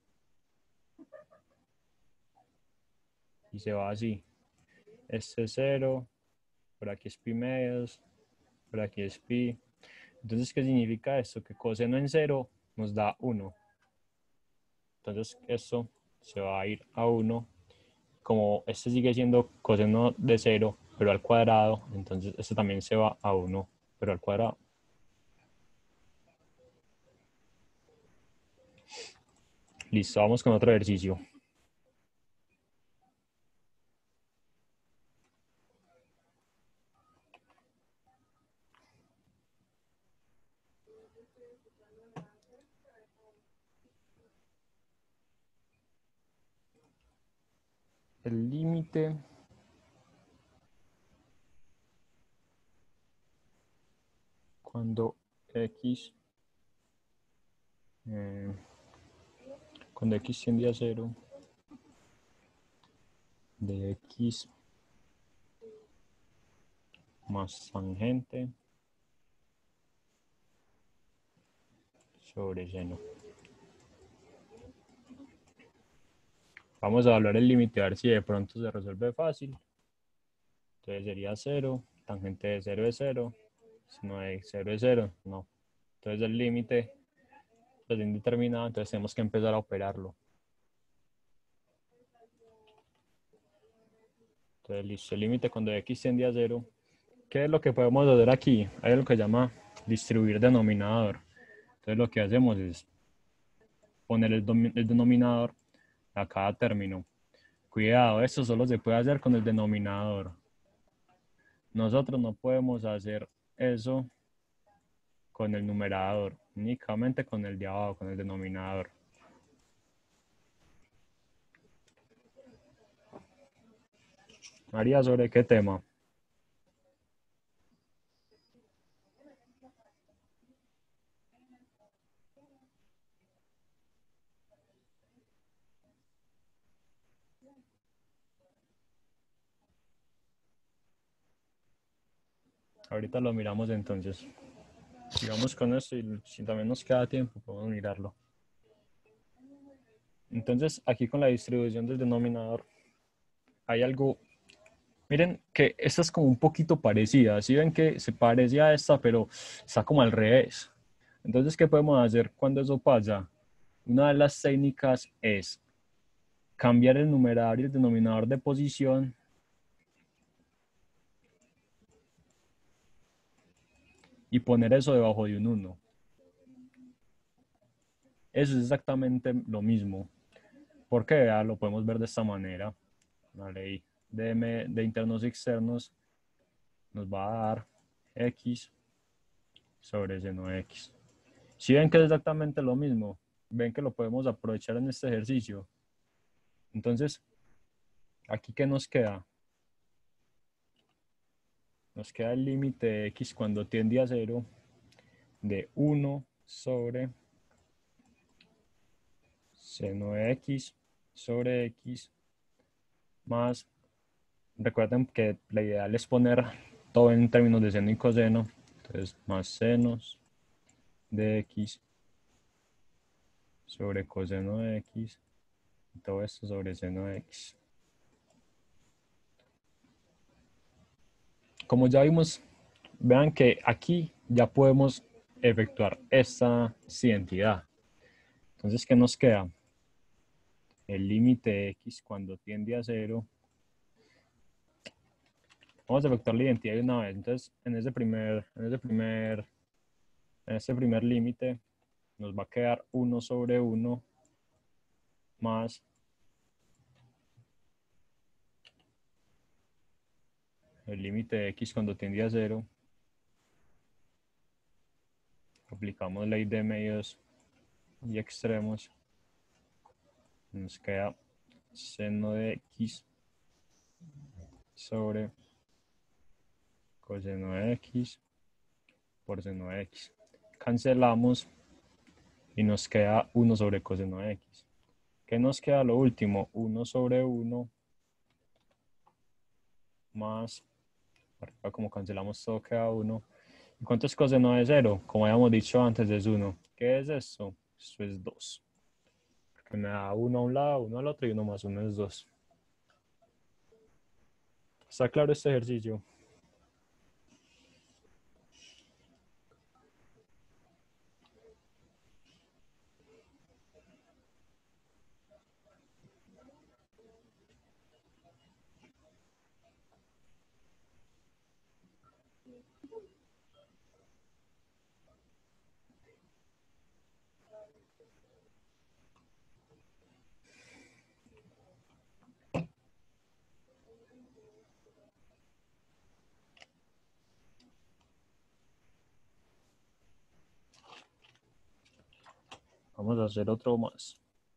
y se va así. Este es cero, por aquí es pi medios, por aquí es pi. Entonces, ¿qué significa esto? Que coseno en cero nos da uno. Entonces, esto se va a ir a uno. Como este sigue siendo coseno de cero, pero al cuadrado, entonces este también se va a uno, pero al cuadrado. Listo, vamos con otro ejercicio. El límite cuando x eh, cuando x tiende a cero de x más tangente sobre seno. Vamos a evaluar el límite a ver si de pronto se resuelve fácil. Entonces sería cero, tangente de cero es cero, si no hay cero es cero, no. Entonces el límite es indeterminado, entonces tenemos que empezar a operarlo. Entonces, listo, el límite cuando x tiende a cero. ¿Qué es lo que podemos hacer aquí? Hay algo que se llama distribuir denominador. Entonces lo que hacemos es poner el, el denominador a cada término. Cuidado, esto solo se puede hacer con el denominador. Nosotros no podemos hacer eso con el numerador, únicamente con el de abajo, con el denominador. María, ¿sobre qué tema? Ahorita lo miramos entonces. Sigamos con esto y si también nos queda tiempo, podemos mirarlo. Entonces, aquí con la distribución del denominador, hay algo. Miren que esta es como un poquito parecida. Si ven que se parece a esta, pero está como al revés. Entonces, ¿qué podemos hacer cuando eso pasa? Una de las técnicas es cambiar el numerador y el denominador de posición y poner eso debajo de un uno. Eso es exactamente lo mismo. ¿Por qué? Ya lo podemos ver de esta manera. La ley de, M, de internos y externos nos va a dar X sobre seno X. Si ven que es exactamente lo mismo, ven que lo podemos aprovechar en este ejercicio. Entonces, ¿aquí qué nos queda? Nos queda el límite de X cuando tiende a cero de uno sobre seno de X sobre X más, recuerden que la ideal es poner todo en términos de seno y coseno, entonces más senos de X sobre coseno de X y todo esto sobre seno de X. Como ya vimos, vean que aquí ya podemos efectuar esta identidad. Entonces, ¿qué nos queda? El límite de X cuando tiende a cero. Vamos a efectuar la identidad de una vez. Entonces, en ese primer, en ese primer, en ese primer límite nos va a quedar uno sobre uno más el límite de X cuando tiende a cero. Aplicamos ley de medios y extremos. Nos queda seno de X sobre coseno de X por seno de X. Cancelamos y nos queda uno sobre coseno de X. ¿Qué nos queda lo último? uno sobre uno más, acá como cancelamos todo queda uno. ¿Y cuánto es coseno de cero? Como habíamos dicho antes, es uno. ¿Qué es esto? Esto es dos. Porque me da uno a un lado, uno al otro y uno más uno es dos. ¿Está claro este ejercicio? Vamos a hacer otro más.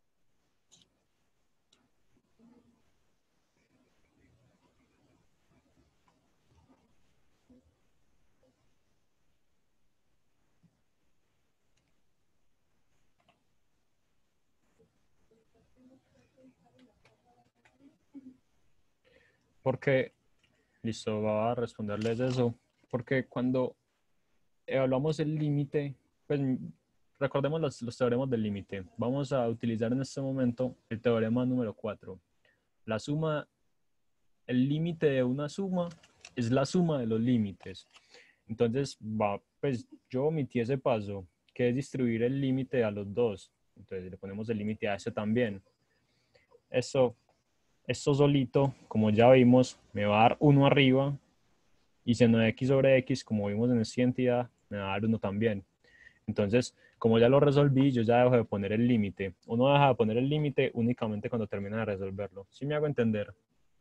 Porque, listo, voy a responderles eso. Porque cuando evaluamos el límite, pues recordemos los, los teoremas del límite. Vamos a utilizar en este momento el teorema número cuatro. La suma, el límite de una suma es la suma de los límites. Entonces, va, pues yo omití ese paso, que es distribuir el límite a los dos. Entonces le ponemos el límite a ese también. Eso, esto solito, como ya vimos, me va a dar uno arriba. Y seno de X sobre X, como vimos en esta identidad, me va a dar uno también. Entonces, como ya lo resolví, yo ya dejo de poner el límite. Uno deja de poner el límite únicamente cuando termina de resolverlo. ¿Sí me hago entender?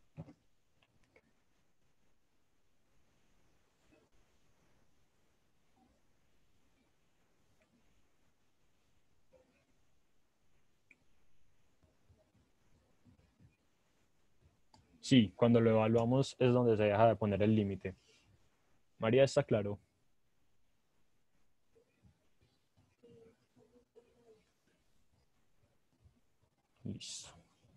Sí, cuando lo evaluamos es donde se deja de poner el límite. María, ¿está claro? Listo.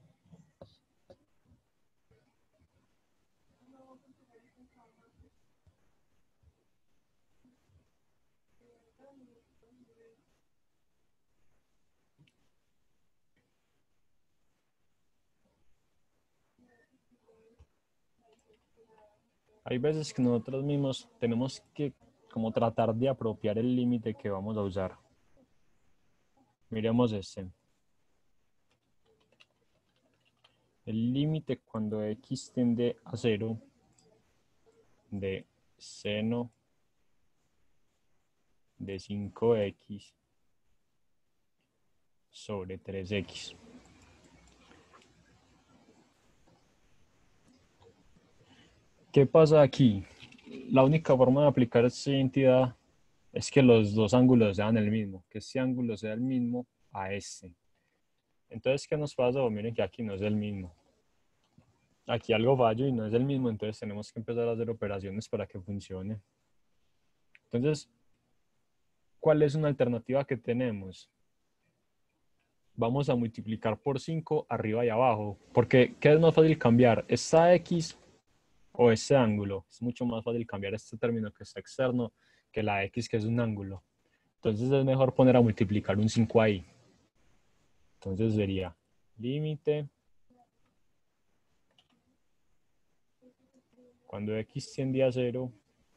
Hay veces que nosotros mismos tenemos que como tratar de apropiar el límite que vamos a usar. Miremos este. El límite cuando x tiende a cero de seno de cinco x sobre tres x. ¿Qué pasa aquí? La única forma de aplicar esta identidad es que los dos ángulos sean el mismo, que este ángulo sea el mismo a este. Entonces, ¿qué nos pasa? Oh, miren que aquí no es el mismo. Aquí algo falló y no es el mismo, entonces tenemos que empezar a hacer operaciones para que funcione. Entonces, ¿cuál es una alternativa que tenemos? Vamos a multiplicar por cinco arriba y abajo, porque ¿qué es más fácil cambiar? ¿Esta x o este ángulo? Es mucho más fácil cambiar este término que está externo que la x que es un ángulo. Entonces es mejor poner a multiplicar un cinco ahí. Entonces sería límite cuando x tiende a cero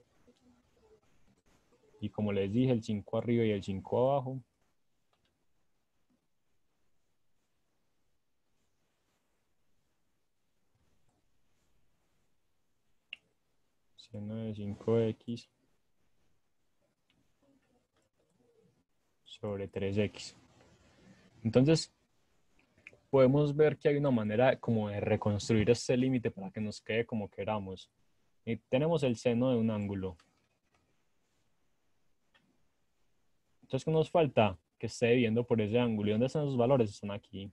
y como les dije el cinco arriba y el cinco abajo. Seno de cinco x sobre tres x. Entonces podemos ver que hay una manera como de reconstruir este límite para que nos quede como queramos. Y tenemos el seno de un ángulo. Entonces, ¿qué nos falta? Que esté dividiendo por ese ángulo. ¿Y dónde están esos valores? Están aquí.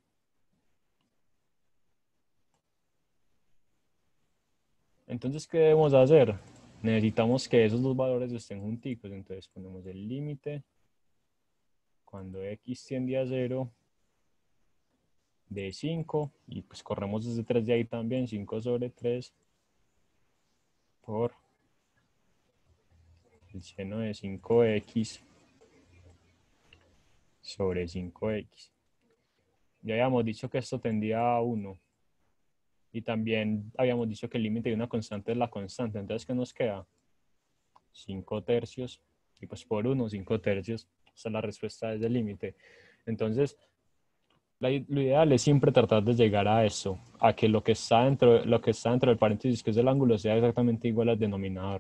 Entonces, ¿qué debemos hacer? Necesitamos que esos dos valores estén junticos. Entonces, ponemos el límite cuando x tiende a cero de cinco. Y pues corremos desde tres de ahí también. cinco sobre tres por el seno de cinco x sobre cinco x. Ya habíamos dicho que esto tendía a uno. Y también habíamos dicho que el límite de una constante es la constante. Entonces, ¿qué nos queda? cinco tercios. Y pues por uno, cinco tercios. Esa es la respuesta desde el límite. Entonces, la, lo ideal es siempre tratar de llegar a eso. A que lo que está dentro, lo que está dentro del paréntesis, que es el ángulo, sea exactamente igual al denominador.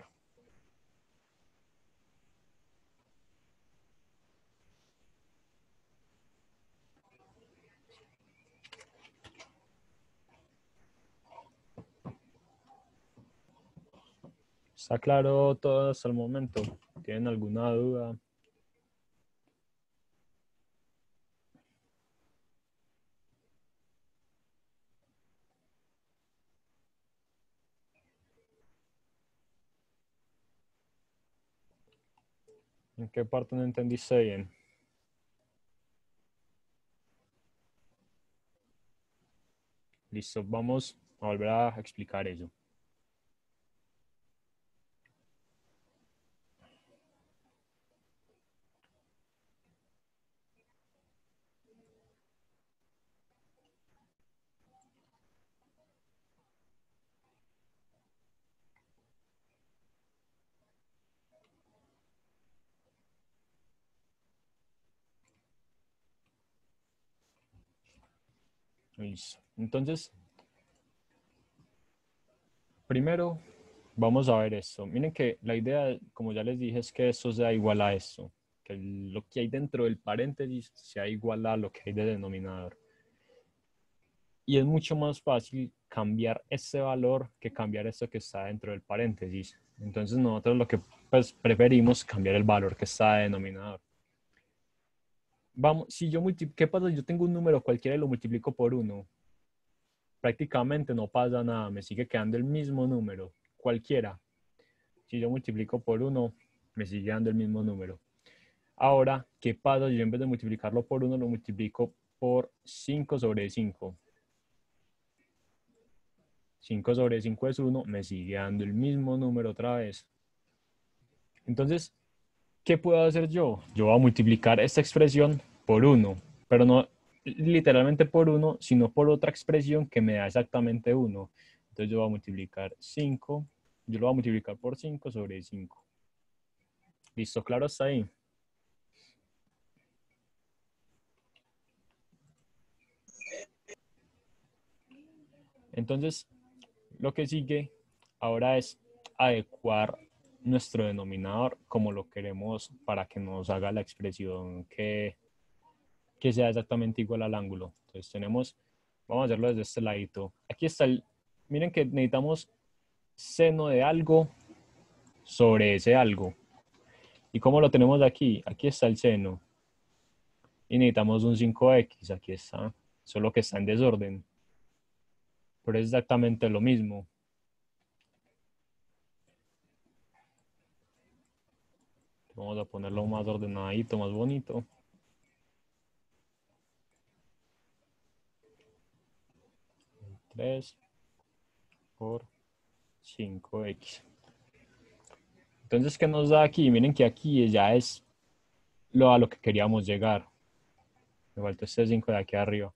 ¿Está claro todo hasta el momento? ¿Tienen alguna duda? ¿En qué parte no entendiste bien? Listo, vamos a volver a explicar eso. Listo. Entonces, primero vamos a ver esto. Miren que la idea, como ya les dije, es que esto sea igual a esto. que lo que hay dentro del paréntesis sea igual a lo que hay de denominador. Y es mucho más fácil cambiar ese valor que cambiar esto que está dentro del paréntesis. Entonces nosotros lo que pues, preferimos cambiar el valor que está de denominador. Vamos, si yo multiplico, ¿qué pasa si yo tengo un número cualquiera y lo multiplico por uno? Prácticamente no pasa nada, me sigue quedando el mismo número, cualquiera. Si yo multiplico por uno, me sigue dando el mismo número. Ahora, ¿qué pasa si yo en vez de multiplicarlo por uno, lo multiplico por cinco sobre cinco? cinco sobre cinco es uno, me sigue dando el mismo número otra vez. Entonces, ¿qué puedo hacer yo? Yo voy a multiplicar esta expresión por uno, pero no literalmente por uno, sino por otra expresión que me da exactamente uno. Entonces yo voy a multiplicar cinco, yo lo voy a multiplicar por cinco sobre cinco. ¿Listo? ¿Claro hasta ahí? Entonces, lo que sigue ahora es adecuar nuestro denominador como lo queremos para que nos haga la expresión que, que sea exactamente igual al ángulo. Entonces tenemos, vamos a hacerlo desde este ladito. Aquí está el, miren que necesitamos seno de algo sobre ese algo. ¿Y cómo lo tenemos aquí? Aquí está el seno. Y necesitamos un cinco equis, aquí está, solo que está en desorden. Pero es exactamente lo mismo. Vamos a ponerlo más ordenadito, más bonito. tres por cinco equis. Entonces, ¿qué nos da aquí? Miren que aquí ya es lo a lo que queríamos llegar. Me falta este cinco de aquí arriba.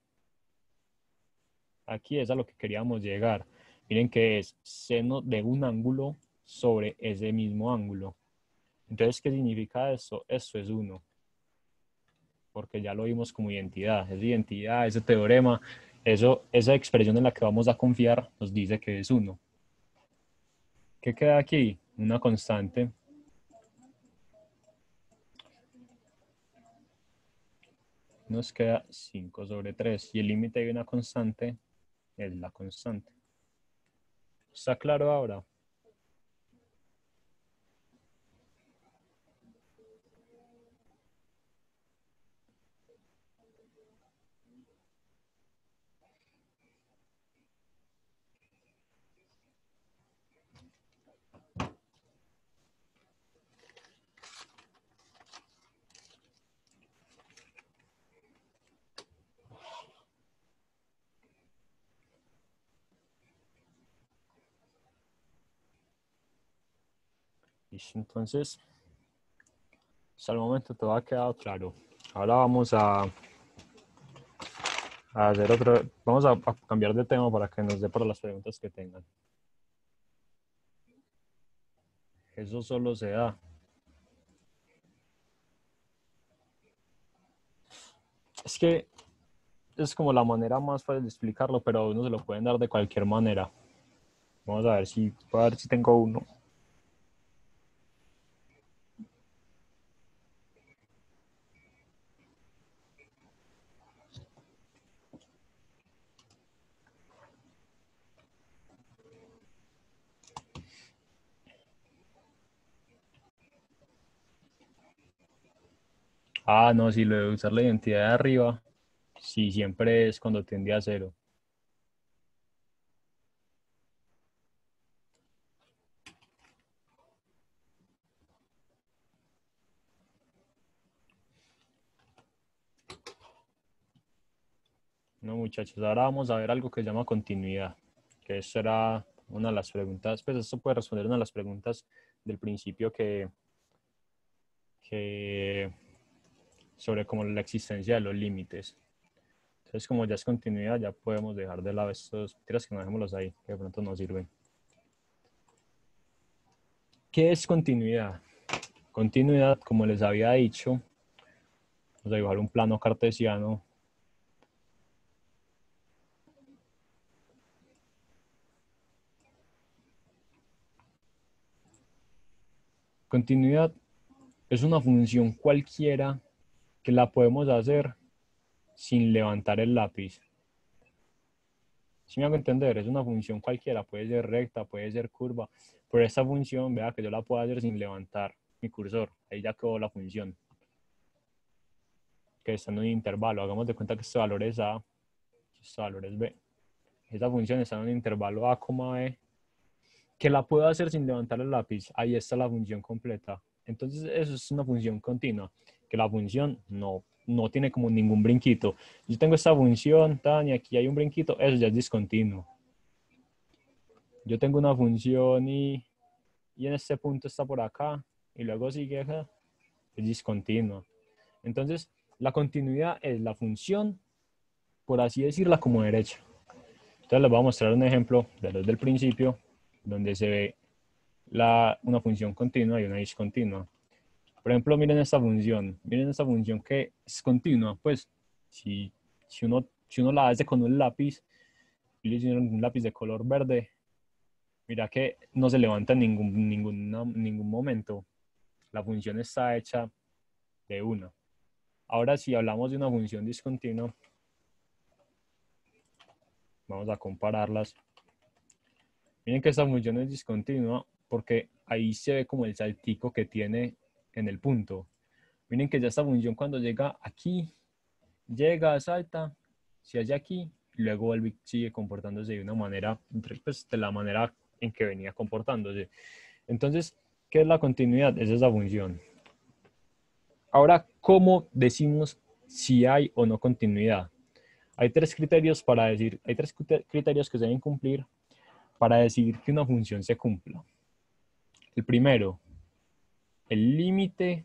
Aquí es a lo que queríamos llegar. Miren que es seno de un ángulo sobre ese mismo ángulo. Entonces, ¿qué significa esto? Esto es uno. Porque ya lo vimos como identidad. Esa identidad, ese teorema, eso, esa expresión en la que vamos a confiar nos dice que es uno. ¿Qué queda aquí? Una constante. Nos queda cinco sobre tres. Y el límite de una constante es la constante. ¿Está claro ahora? Listo, entonces, hasta el momento todo ha quedado claro. Ahora vamos a, a hacer otro, vamos a, a cambiar de tema para que nos dé para las preguntas que tengan. Eso solo se da. Es que es como la manera más fácil de explicarlo, pero uno se lo pueden dar de cualquier manera. Vamos a ver si, a ver si tengo uno. Ah, no, si lo de usar la identidad de arriba, sí, siempre es cuando tiende a cero. No, muchachos, ahora vamos a ver algo que se llama continuidad, que eso era una de las preguntas, pues esto puede responder una de las preguntas del principio que, que sobre como la existencia de los límites. Entonces, como ya es continuidad, ya podemos dejar de lado estos tiras que no dejémoslos ahí, que de pronto no sirven. ¿Qué es continuidad? Continuidad, como les había dicho, vamos a dibujar un plano cartesiano. Continuidad es una función cualquiera que la podemos hacer sin levantar el lápiz. Si me hago entender, es una función cualquiera, puede ser recta, puede ser curva, pero esta función, vea que yo la puedo hacer sin levantar mi cursor, ahí ya quedó la función, que está en un intervalo. Hagamos de cuenta que este valor es A, este valor es B. Esta función está en un intervalo A, B, que la puedo hacer sin levantar el lápiz. Ahí está la función completa. Entonces eso es una función continua, que la función no, no tiene como ningún brinquito. Yo tengo esta función, tan, y aquí hay un brinquito, eso ya es discontinuo. Yo tengo una función y, y en este punto está por acá, y luego sigue acá, es discontinuo. Entonces, la continuidad es la función, por así decirla, como derecha. Entonces les voy a mostrar un ejemplo de los del principio, donde se ve la, una función continua y una discontinua. Por ejemplo, miren esta función, miren esta función que es continua, pues si, si, uno, si uno la hace con un lápiz, y le hicieron un lápiz de color verde, mira que no se levanta en ningún, ningún, ningún momento. La función está hecha de una. Ahora, si hablamos de una función discontinua, vamos a compararlas. Miren que esta función es discontinua porque ahí se ve como el saltico que tiene en el punto. Miren que ya esta función cuando llega aquí, llega, salta, se hace aquí, y luego vuelve, sigue comportándose de una manera, pues de la manera en que venía comportándose. Entonces, ¿qué es la continuidad? Es esa función. Ahora, ¿cómo decimos si hay o no continuidad? Hay tres criterios para decir, hay tres criterios que se deben cumplir para decir que una función se cumpla. El primero, el límite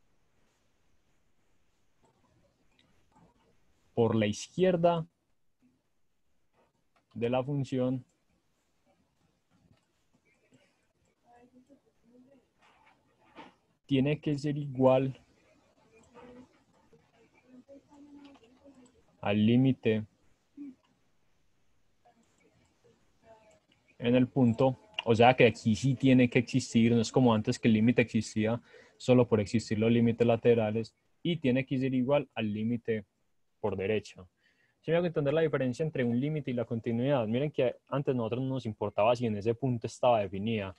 por la izquierda de la función tiene que ser igual al límite en el punto. O sea que aquí sí tiene que existir, no es como antes que el límite existía solo por existir los límites laterales, y tiene que ser igual al límite por derecha. Si me hago entender la diferencia entre un límite y la continuidad, miren que antes nosotros no nos importaba si en ese punto estaba definida.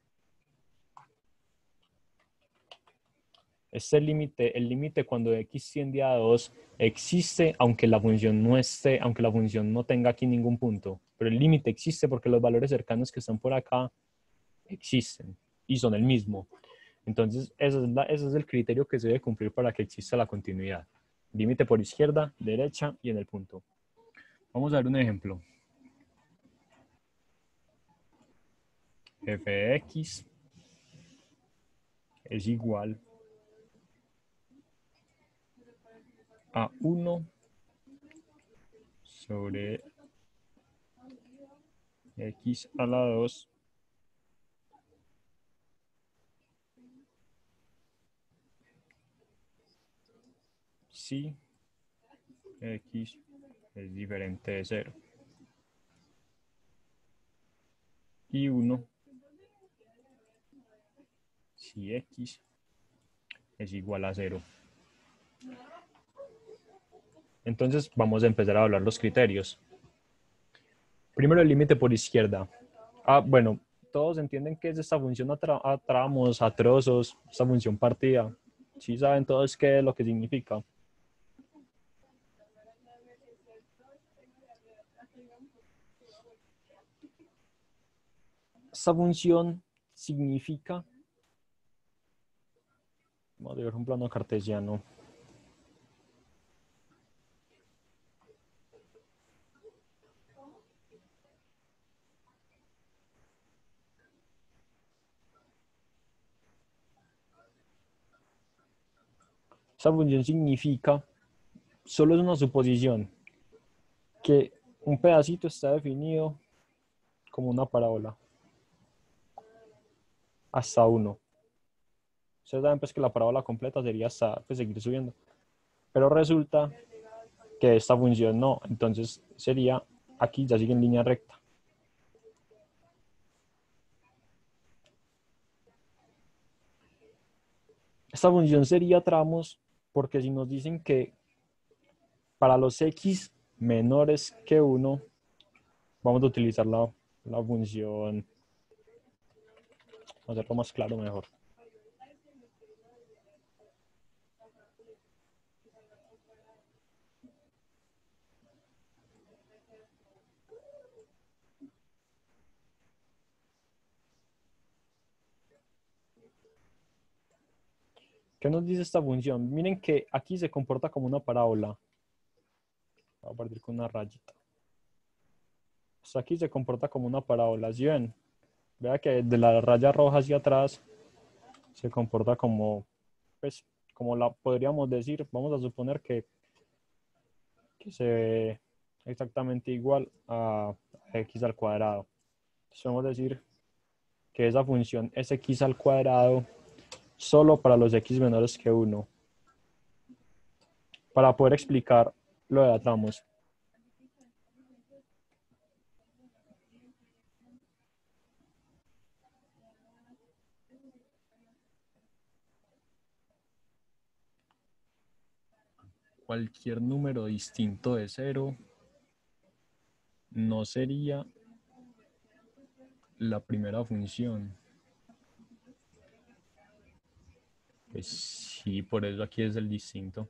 Este límite, el límite cuando x tiende a dos existe aunque la función no esté, aunque la función no tenga aquí ningún punto, pero el límite existe porque los valores cercanos que están por acá existen y son el mismo. Entonces ese es, la, ese es el criterio que se debe cumplir para que exista la continuidad. Límite por izquierda, derecha y en el punto. Vamos a ver un ejemplo. F de x es igual a uno sobre x a la dos si x es diferente de cero. Y uno si x es igual a cero. Entonces vamos a empezar a hablar los criterios. Primero el límite por izquierda. Ah, bueno, todos entienden que es esta función a, tra a tramos, a trozos, esta función partida. ¿Sí saben todos qué es lo que significa? Esta función significa, vamos a ver un plano cartesiano. Esta función significa, solo es una suposición, que un pedacito está definido como una parábola hasta uno. Ustedes saben pues que la parábola completa sería hasta pues, seguir subiendo. Pero resulta que esta función no. Entonces sería, aquí ya sigue en línea recta. esta función sería tramos porque si nos dicen que para los x menores que uno, vamos a utilizar la, la función, vamos a hacerlo más claro mejor. ¿Qué nos dice esta función? Miren que aquí se comporta como una parábola. Voy a partir con una rayita. Hasta aquí se comporta como una parábola. ¿Sí ven? Vea que de la raya roja hacia atrás se comporta como, pues, como la podríamos decir, vamos a suponer que, que se ve exactamente igual a x al cuadrado. Entonces podemos decir que esa función es x al cuadrado solo para los x menores que uno. Para poder explicar lo de tramos. Cualquier número distinto de cero no sería la primera función. Pues sí, por eso aquí es el distinto.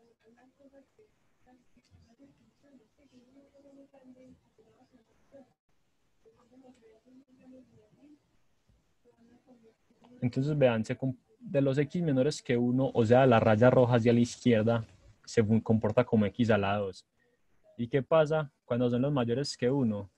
Entonces vean, de los x menores que uno, o sea, la raya roja hacia la izquierda, se comporta como x a la dos. ¿Y qué pasa cuando son los mayores que uno?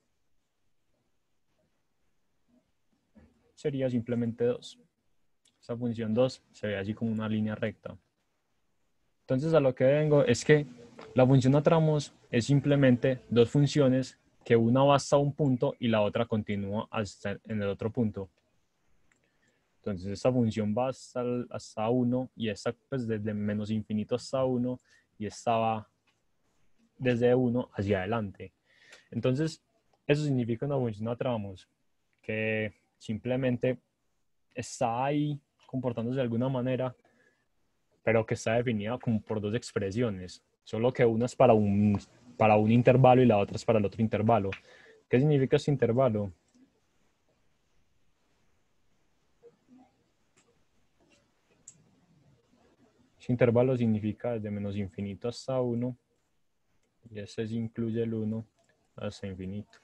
Sería simplemente dos. Esa función dos se ve así como una línea recta. Entonces a lo que vengo es que la función a tramos es simplemente dos funciones que una va hasta un punto y la otra continúa hasta en el otro punto. Entonces esta función va hasta, hasta uno y esta pues desde menos infinito hasta uno y esta va desde uno hacia adelante. Entonces eso significa una función a tramos que simplemente está ahí comportándose de alguna manera, pero que está definida como por dos expresiones, solo que una es para un, para un intervalo y la otra es para el otro intervalo. ¿Qué significa este intervalo? Este intervalo significa desde menos infinito hasta uno, y ese incluye el uno hasta infinito.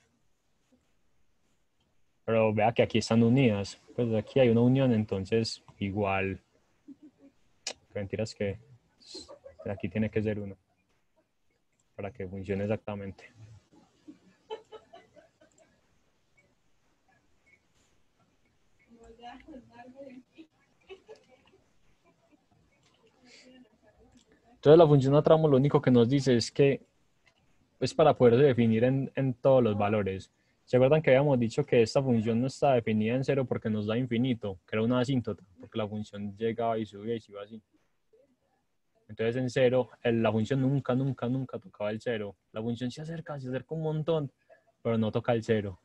Pero vea que aquí están unidas, pues aquí hay una unión, entonces igual, que mentiras que aquí tiene que ser uno, para que funcione exactamente. Entonces la función a tramo lo único que nos dice es que es para poder definir en, en todos los valores. ¿Se acuerdan que habíamos dicho que esta función no está definida en cero porque nos da infinito? Que era una asíntota, porque la función llegaba y subía y se iba así. Entonces en cero, la función nunca, nunca, nunca tocaba el cero. La función se acerca, se acerca un montón, pero no toca el cero.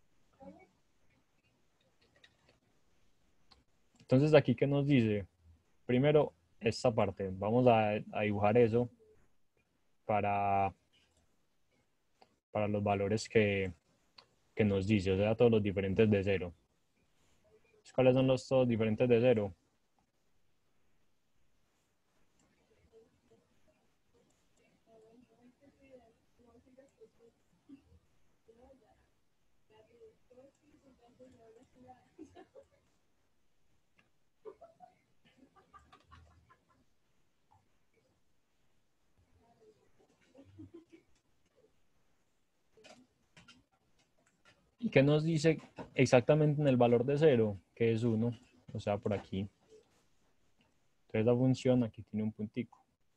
Entonces aquí, ¿qué nos dice? Primero, esta parte. Vamos a, a dibujar eso para, para los valores que, que nos dice, o sea, todos los diferentes de cero. ¿Cuáles son los todos diferentes de cero? ¿Y qué nos dice exactamente en el valor de cero? Que es uno, o sea, por aquí. Entonces la función aquí tiene un puntico.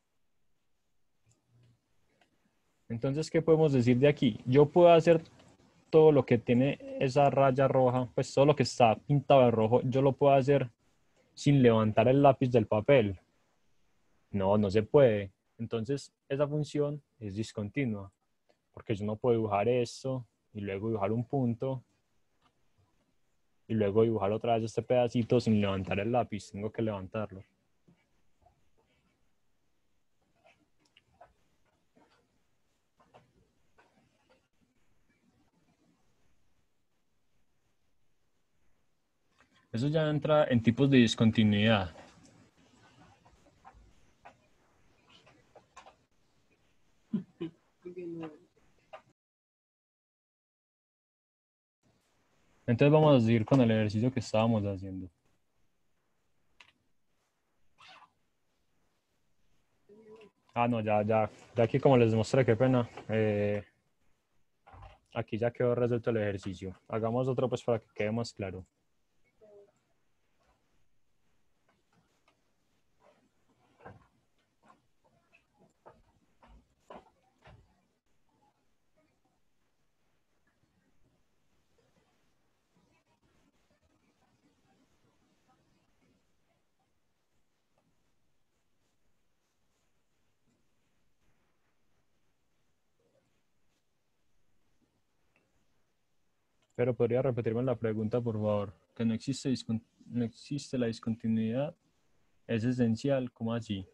Entonces, ¿qué podemos decir de aquí? Yo puedo hacer todo lo que tiene esa raya roja, pues todo lo que está pintado de rojo, yo lo puedo hacer sin levantar el lápiz del papel. No, no se puede. Entonces, esa función es discontinua, porque yo no puedo dibujar esto y luego dibujar un punto y luego dibujar otra vez este pedacito sin levantar el lápiz. Tengo que levantarlo. Eso ya entra en tipos de discontinuidad. Entonces vamos a seguir con el ejercicio que estábamos haciendo. Ah, no, ya, ya, ya aquí como les mostré, qué pena. Eh, aquí ya quedó resuelto el ejercicio. Hagamos otro pues para que quede más claro. Pero podría repetirme la pregunta, por favor. Que no existe, discon- no existe la discontinuidad. Es esencial, ¿cómo así?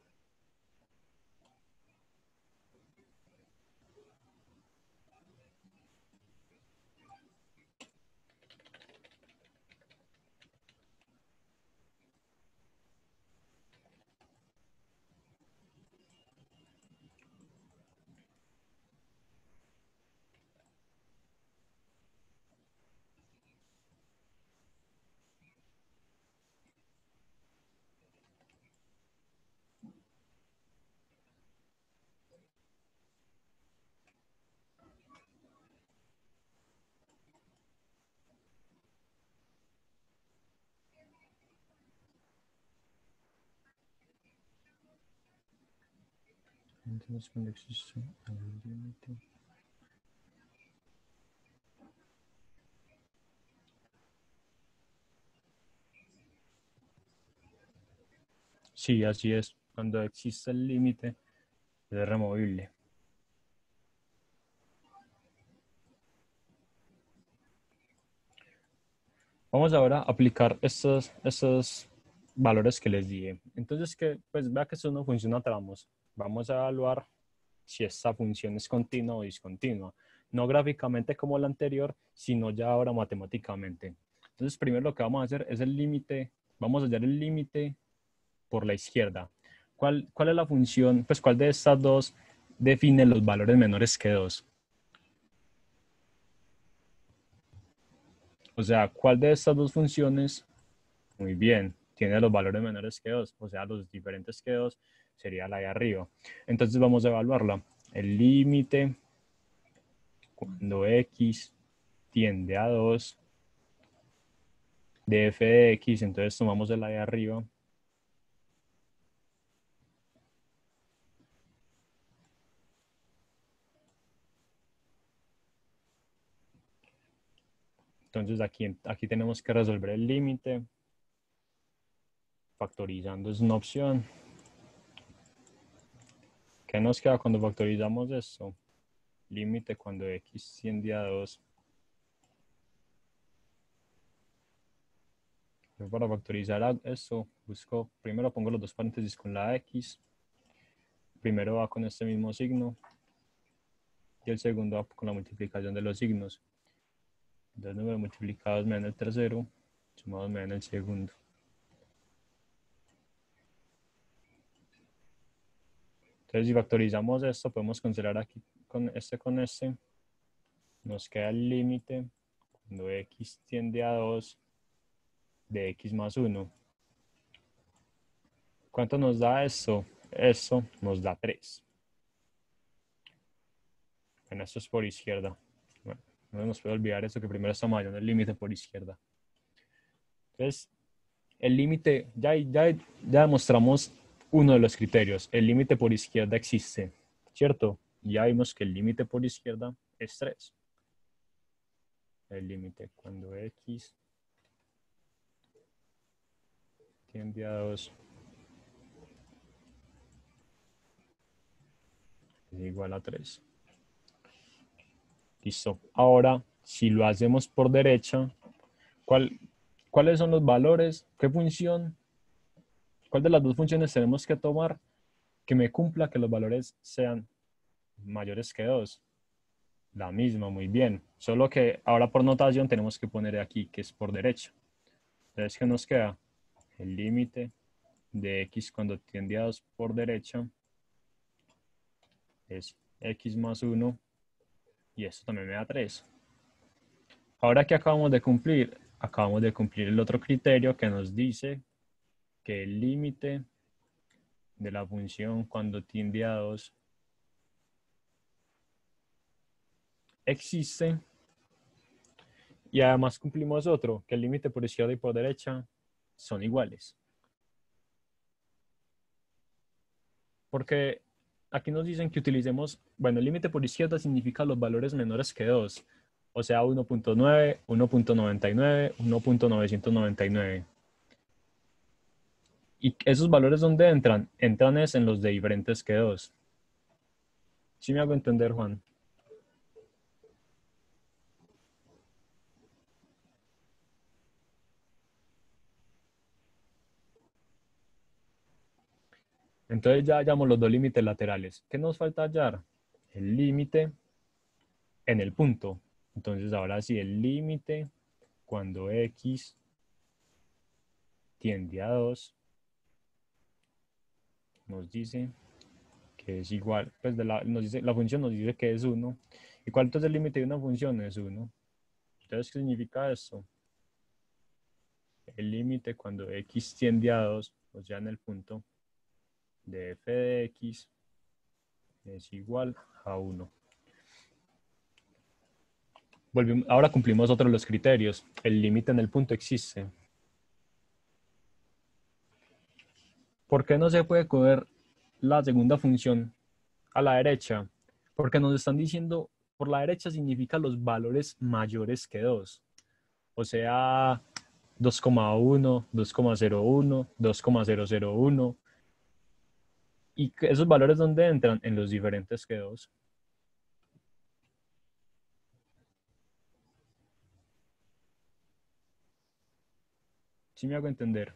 Entonces, cuando existe el límite. Sí, así es. Cuando existe el límite, es removible. Vamos ahora a aplicar estos, estos valores que les di. Entonces, que, pues vea que esto no funciona a tramos. Vamos a evaluar si esta función es continua o discontinua. No gráficamente como la anterior, sino ya ahora matemáticamente. Entonces, primero lo que vamos a hacer es el límite. Vamos a hallar el límite por la izquierda. ¿Cuál, ¿Cuál es la función? Pues, ¿cuál de estas dos define los valores menores que dos? O sea, ¿cuál de estas dos funciones? Muy bien, tiene los valores menores que dos, o sea, los diferentes que dos sería la de arriba. Entonces vamos a evaluarla. El límite cuando x tiende a dos de f de x, entonces tomamos de la de arriba. Entonces aquí, aquí tenemos que resolver el límite. Factorizando es una opción. ¿Qué nos queda cuando factorizamos esto? Límite cuando x tiende a dos. Yo para factorizar esto, busco, primero pongo los dos paréntesis con la x. Primero va con este mismo signo. Y el segundo va con la multiplicación de los signos. Dos números multiplicados me dan el tercero, sumados me dan el segundo. Entonces, si factorizamos esto, podemos cancelar aquí con este con este. Nos queda el límite cuando x tiende a dos de x más uno. ¿Cuánto nos da esto? Esto nos da tres. Bueno, esto es por izquierda. Bueno, no nos puede olvidar esto que primero estamos hallando el límite por izquierda. Entonces, el límite, ya, ya, ya demostramos uno de los criterios. El límite por izquierda existe, ¿cierto? Ya vimos que el límite por izquierda es tres. El límite cuando x tiende a dos es igual a tres. Listo. Ahora, si lo hacemos por derecha, ¿cuál, ¿cuáles son los valores? ¿Qué función? ¿Cuál de las dos funciones tenemos que tomar que me cumpla que los valores sean mayores que dos? La misma, muy bien. Solo que ahora por notación tenemos que poner aquí que es por derecha. Entonces, ¿qué nos queda? El límite de x cuando tiende a dos por derecha es x más uno y esto también me da tres. Ahora que acabamos de cumplir, acabamos de cumplir el otro criterio que nos dice que el límite de la función cuando tiende a dos existe y además cumplimos otro, que el límite por izquierda y por derecha son iguales. Porque aquí nos dicen que utilicemos, bueno, el límite por izquierda significa los valores menores que dos, o sea, uno punto nueve, uno punto noventa y nueve, uno punto novecientos noventa y nueve. ¿Y esos valores dónde entran? Entran es en los de diferentes que dos. ¿Sí me hago entender, Juan? Entonces ya hallamos los dos límites laterales. ¿Qué nos falta hallar? El límite en el punto. Entonces ahora sí, el límite cuando x tiende a dos nos dice que es igual, pues de la, nos dice, la función nos dice que es uno. ¿Y cuánto es el límite de una función? Es uno. Entonces, ¿qué significa esto? El límite cuando x tiende a dos, o sea, en el punto de f de x es igual a uno. Volvimos, ahora cumplimos otro de los criterios. El límite en el punto existe. ¿Por qué no se puede coger la segunda función a la derecha? Porque nos están diciendo, por la derecha significa los valores mayores que dos. O sea, dos coma uno, dos coma cero uno, dos coma cero cero uno. ¿Y esos valores dónde entran? En los diferentes que dos. ¿Sí me hago entender?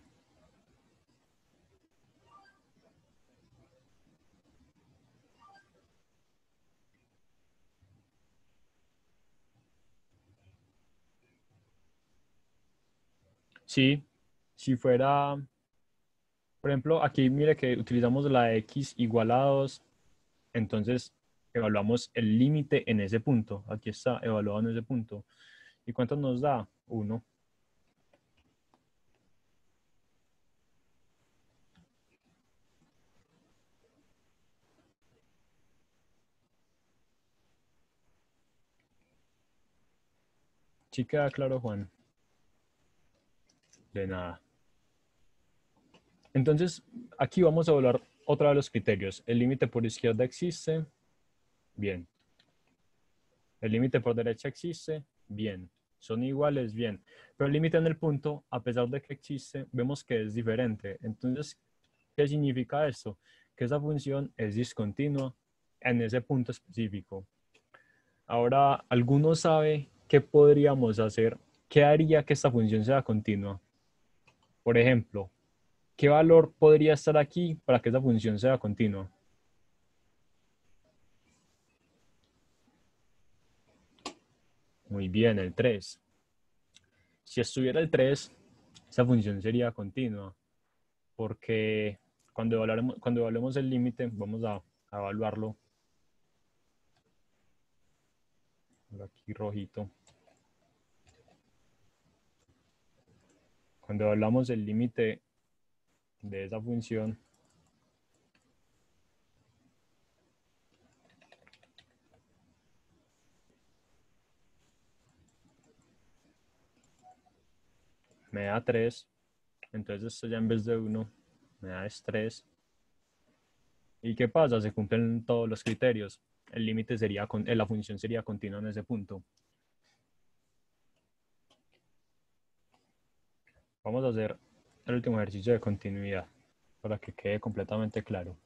Sí, si fuera, por ejemplo, aquí mire que utilizamos la x igual a dos, entonces evaluamos el límite en ese punto. Aquí está evaluado en ese punto. ¿Y cuánto nos da? uno. ¿Sí queda claro, Juan? De nada. Entonces, aquí vamos a evaluar otra de los criterios. El límite por izquierda existe. Bien. El límite por derecha existe. Bien. Son iguales. Bien. Pero el límite en el punto, a pesar de que existe, vemos que es diferente. Entonces, ¿qué significa esto? Que esa función es discontinua en ese punto específico. Ahora, ¿alguno sabe qué podríamos hacer? ¿Qué haría que esta función sea continua? Por ejemplo, ¿qué valor podría estar aquí para que esa función sea continua? Muy bien, el tres. Si estuviera el tres, esa función sería continua, porque cuando evaluaremos, cuando evaluemos el límite, vamos a, a evaluarlo. Por aquí rojito. Cuando evaluamos el límite de esa función, me da tres. Entonces esto ya en vez de uno me da es tres. ¿Y qué pasa? Se cumplen todos los criterios. El límite sería, con, la función sería continua en ese punto. Vamos a hacer el último ejercicio de continuidad para que quede completamente claro.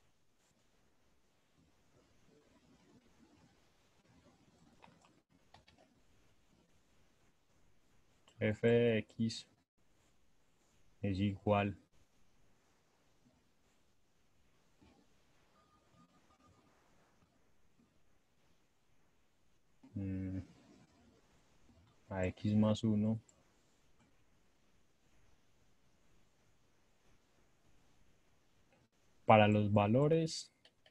F de x es igual mm, a x más uno para los valores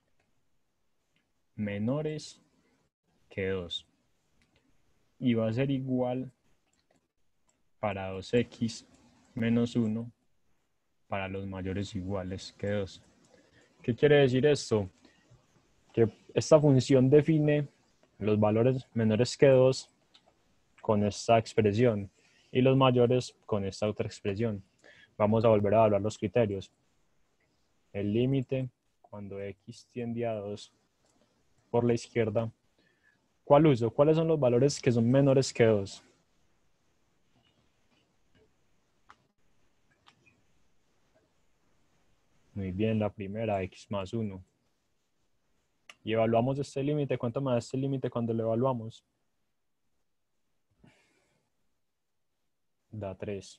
menores que dos. Y va a ser igual para dos x menos uno para los mayores iguales que dos. ¿Qué quiere decir esto? Que esta función define los valores menores que dos con esta expresión y los mayores con esta otra expresión. Vamos a volver a evaluar los criterios. El límite cuando x tiende a dos por la izquierda. ¿Cuál uso? ¿Cuáles son los valores que son menores que dos? Muy bien, la primera, x más uno. Y evaluamos este límite. ¿Cuánto me da este límite cuando lo evaluamos? Da tres.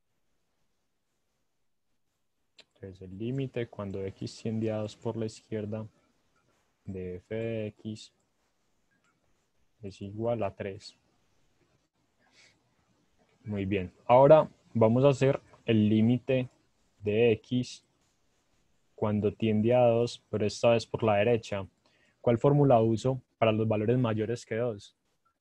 Entonces el límite cuando x tiende a dos por la izquierda de f de x es igual a tres. Muy bien. Ahora vamos a hacer el límite de x cuando tiende a dos, pero esta vez por la derecha. ¿Cuál fórmula uso para los valores mayores que dos?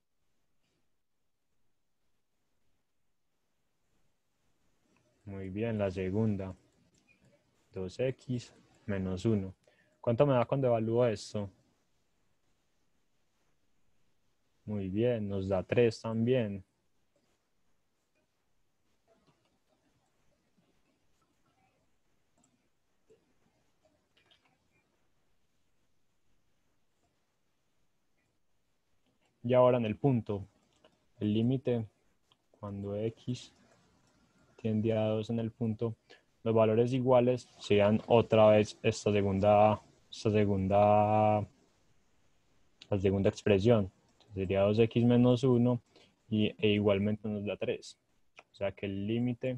Muy bien, la segunda. dos x menos uno. ¿Cuánto me da cuando evalúo esto? Muy bien, nos da tres también. Y ahora en el punto, el límite cuando x tiende a dos en el punto, los valores iguales serían otra vez esta segunda, esta segunda, la segunda expresión. Entonces sería dos x menos uno y, e igualmente nos da tres. O sea que el límite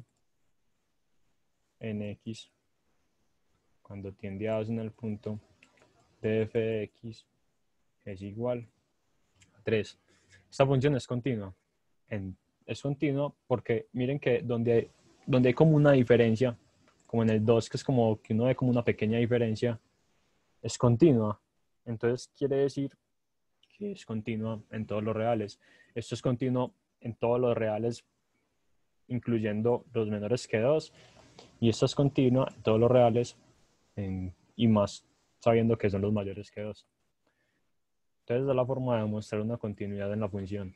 en x cuando tiende a dos en el punto de f de x es igual a tres. Esta función es continua. En, es continua porque miren que donde hay, donde hay como una diferencia, como en el dos, que es como que uno ve como una pequeña diferencia, es continua. Entonces quiere decir que es continua en todos los reales. Esto es continuo en todos los reales, incluyendo los menores que dos. Y esto es continua en todos los reales en, y más sabiendo que son los mayores que dos. Entonces es la forma de demostrar una continuidad en la función.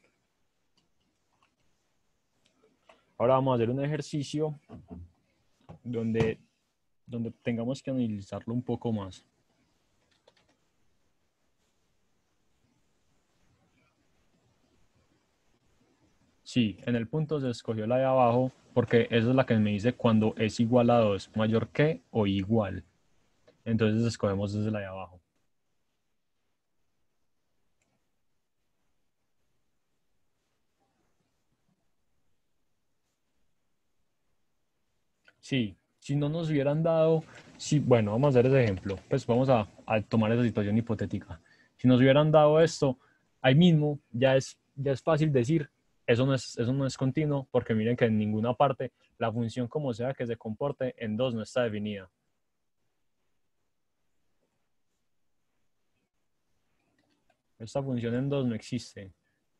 Ahora vamos a hacer un ejercicio donde, donde tengamos que analizarlo un poco más. Sí, en el punto se escogió la de abajo porque esa es la que me dice cuando es igual a dos, mayor que o igual. Entonces escogemos desde la de abajo. Sí, si no nos hubieran dado, sí, bueno, vamos a hacer ese ejemplo. Pues vamos a, a tomar esa situación hipotética. Si nos hubieran dado esto, ahí mismo ya es, ya es fácil decir, eso no es, eso no es continuo, porque miren que en ninguna parte la función como sea que se comporte en dos no está definida. Esta función en dos no existe.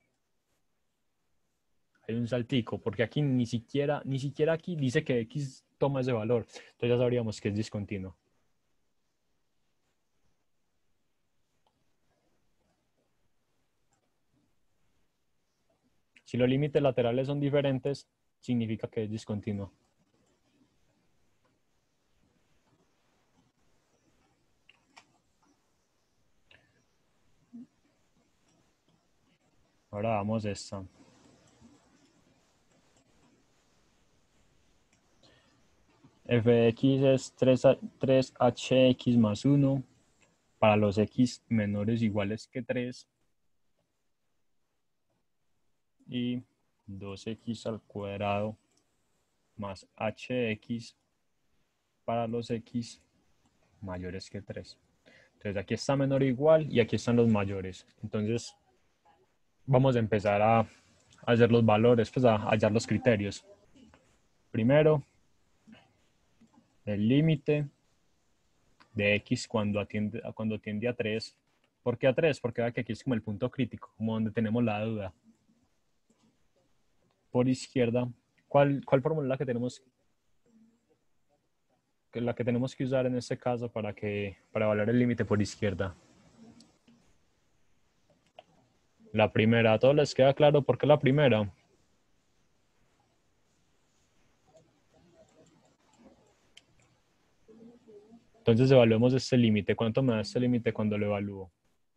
Hay un saltico, porque aquí ni siquiera, ni siquiera aquí dice que x toma ese valor. Entonces ya sabríamos que es discontinuo. Si los límites laterales son diferentes, significa que es discontinuo. Ahora vamos a esta. F de x es tres h x más uno para los x menores o iguales que tres y dos x al cuadrado más hx para los x mayores que tres. Entonces aquí está menor o igual y aquí están los mayores. Entonces vamos a empezar a, a hacer los valores, pues a hallar los criterios. Primero, el límite de x cuando, atiende, cuando tiende a tres. ¿Por qué a tres? Porque vea que aquí es como el punto crítico, como donde tenemos la duda. Por izquierda, ¿cuál, cuál fórmula es la que tenemos que la que tenemos que usar en este caso para que para evaluar el límite por izquierda? La primera, ¿a todos les queda claro por qué la primera? Entonces evaluemos este límite. ¿Cuánto me da este límite cuando lo evalúo?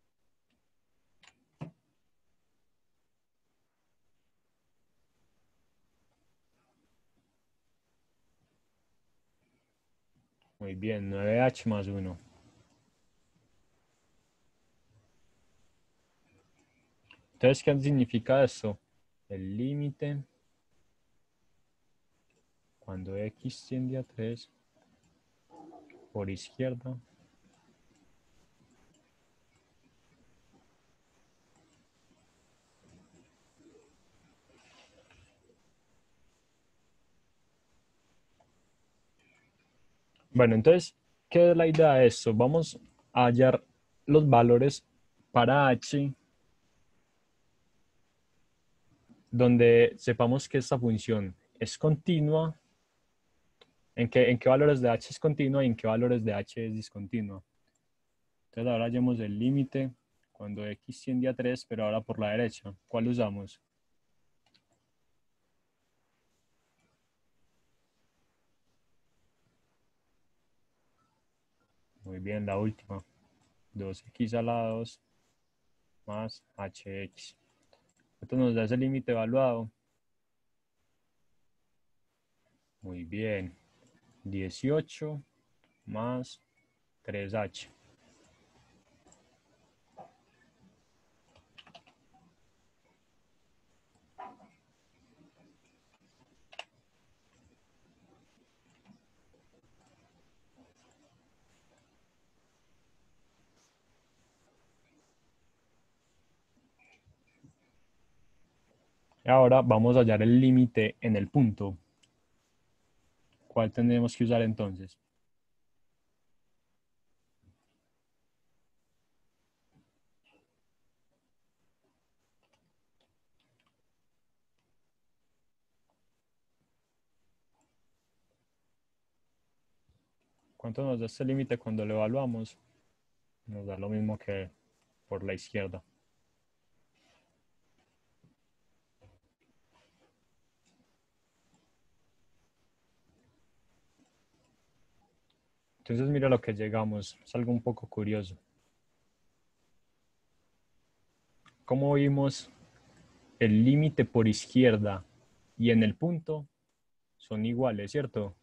Muy bien, nueve h más uno. Entonces, ¿qué significa esto? El límite cuando x tiende a tres por izquierda Bueno, entonces, ¿qué es la idea de esto? Vamos a hallar los valores para h donde sepamos que esta función es continua, en qué, en qué valores de h es continua y en qué valores de h es discontinua. Entonces ahora hallemos el límite cuando x tiende a tres, pero ahora por la derecha. ¿Cuál usamos? Muy bien, la última. dos x a la dos más hx. Esto nos da ese límite evaluado. Muy bien. dieciocho más tres h. Ahora vamos a hallar el límite en el punto. ¿Cuál tendremos que usar entonces? ¿Cuánto nos da este límite cuando lo evaluamos? Nos da lo mismo que por la izquierda. Entonces mira lo que llegamos. Es algo un poco curioso. Como vimos, el límite por izquierda y en el punto son iguales, ¿cierto?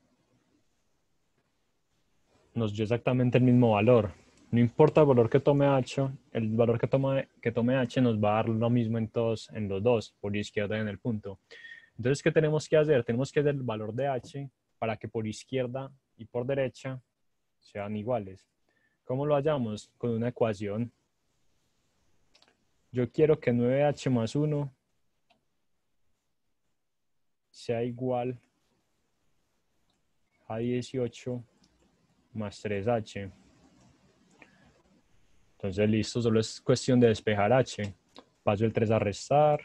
Nos dio exactamente el mismo valor. No importa el valor que tome h, el valor que tome, que tome h nos va a dar lo mismo en, todos, en los dos, por izquierda y en el punto. Entonces, ¿qué tenemos que hacer? Tenemos que hacer el valor de h para que por izquierda y por derecha sean iguales. ¿Cómo lo hallamos? Con una ecuación. Yo quiero que nueve h más uno sea igual a dieciocho más tres h. Entonces, listo, solo es cuestión de despejar h. Paso el tres a restar.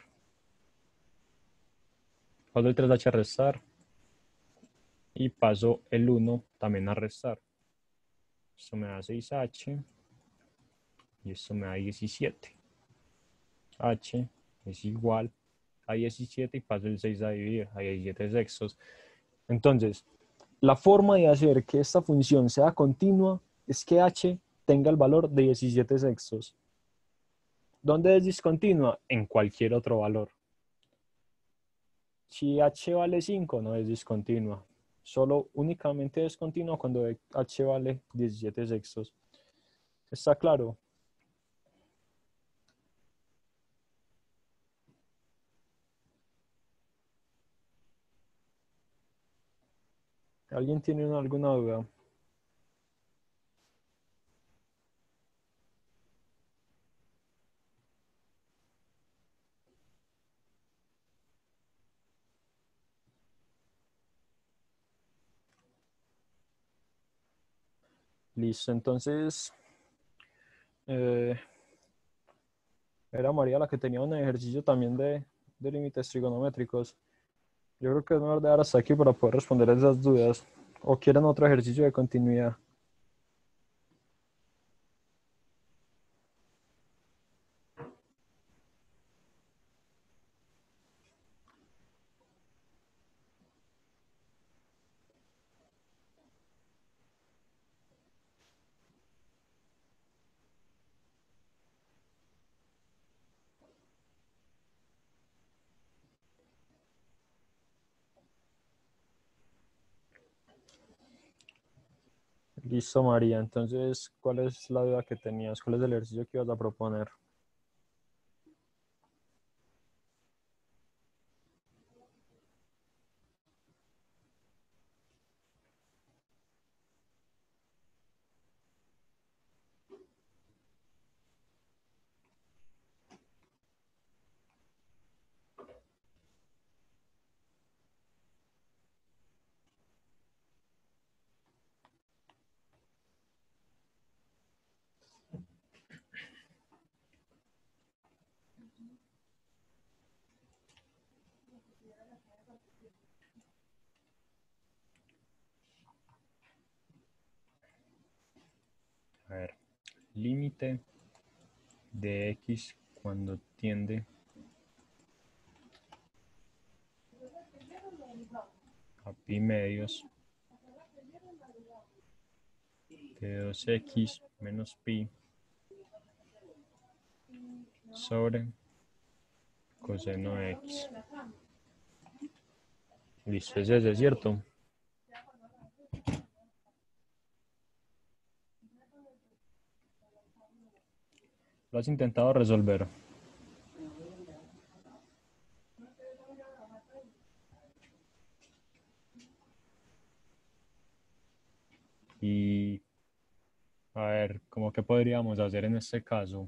Paso el tres h a restar. Y paso el uno también a restar. Esto me da seis h. Y esto me da diecisiete. H es igual a diecisiete y paso el seis a dividir a diecisiete sextos. Entonces, la forma de hacer que esta función sea continua es que h tenga el valor de diecisiete sextos. ¿Dónde es discontinua? En cualquier otro valor. Si h vale cinco, no es discontinua. Solo únicamente es continua cuando h vale diecisiete sextos. ¿Está claro? ¿Alguien tiene alguna duda? Listo, entonces eh, era María la que tenía un ejercicio también de, de límites trigonométricos. Yo creo que es mejor dejar hasta aquí para poder responder esas dudas. ¿O quieren otro ejercicio de continuidad? Listo, María. Entonces, ¿cuál es la duda que tenías? ¿Cuál es el ejercicio que ibas a proponer? A ver, límite de x cuando tiende a pi medios de dos x menos pi sobre coseno de x. Listo, ese es cierto. Lo has intentado resolver. Y a ver, ¿cómo que podríamos hacer en este caso?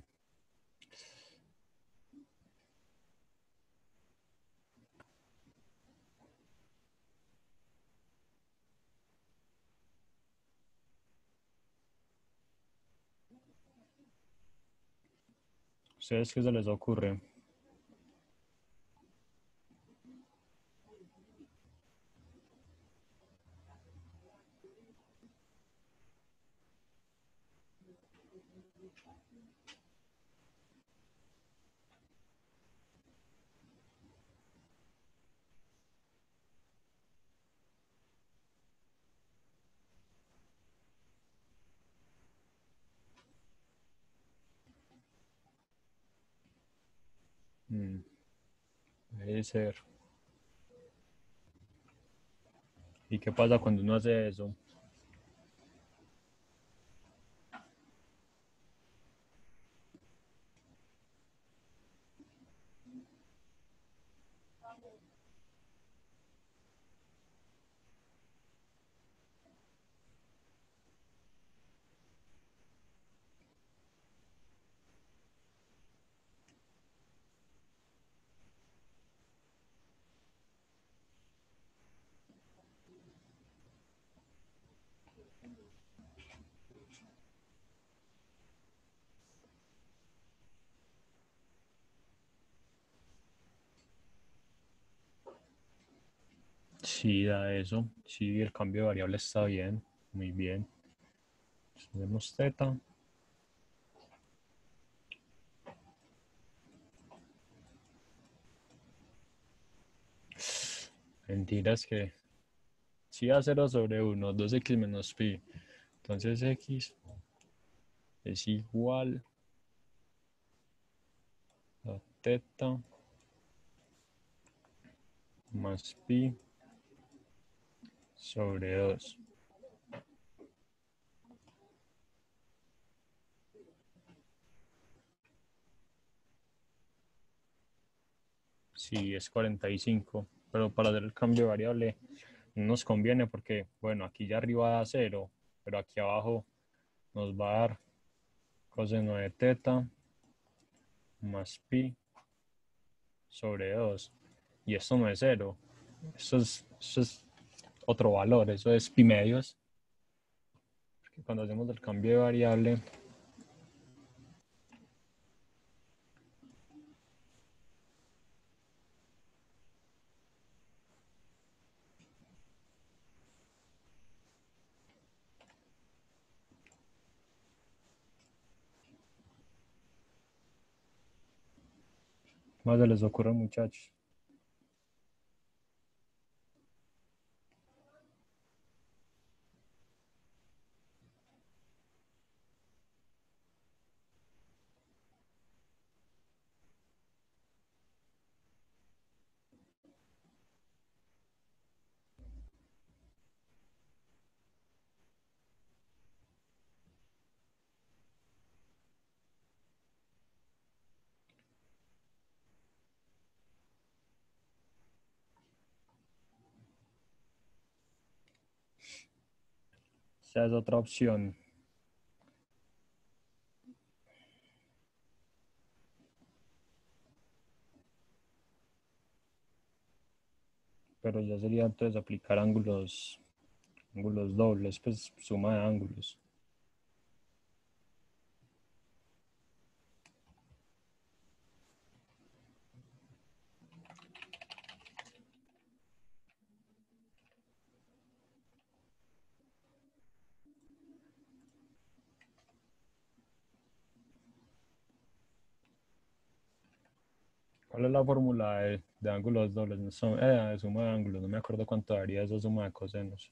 ¿Ustedes qué se les ocurre? Hmm, Debe ser. ¿Y qué pasa cuando uno hace eso? Sí, da eso. Sí, el cambio de variable está bien. Muy bien. Tenemos teta. Mentiras que sí da cero sobre uno, dos x menos pi. Entonces x es igual a teta más pi sobre dos. Sí, es cuarenta y cinco. Pero para hacer el cambio de variable no nos conviene porque, bueno, aquí ya arriba da cero, pero aquí abajo nos va a dar coseno de teta más pi sobre dos. Y esto no es cero. Eso es, eso es otro valor. Eso es pi medios. cuando hacemos el cambio de variable, más se les ocurre, muchachos. Esa es otra opción. Pero ya sería entonces aplicar ángulos, ángulos dobles, pues suma de ángulos. ¿Cuál es la fórmula de, de ángulos dobles? No son- eh, de suma de ángulos, no me acuerdo cuánto daría esa suma de cosenos.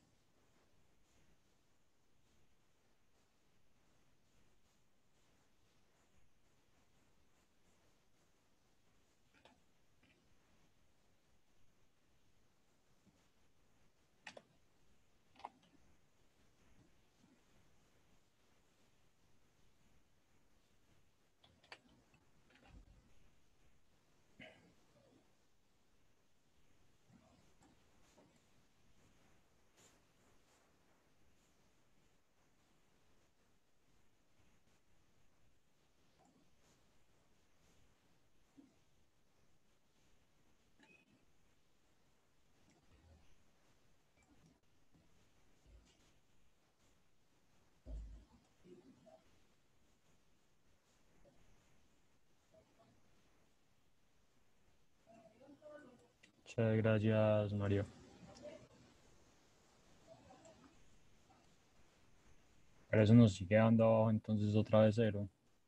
Muchas gracias, Mario. Pero eso nos sigue dando abajo, entonces otra vez cero.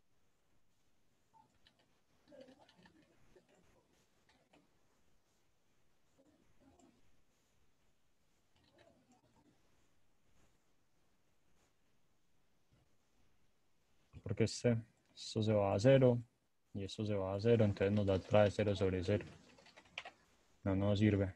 Porque este, esto se va a cero y esto se va a cero, entonces nos da otra vez cero sobre cero. No nos sirve.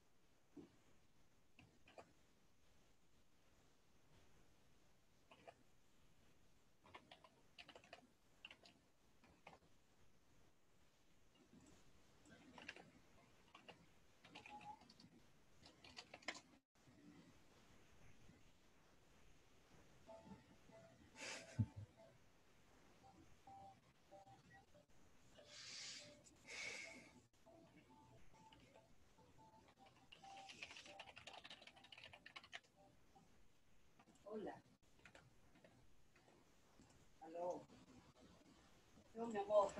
Hola. Aló. No, mi amor.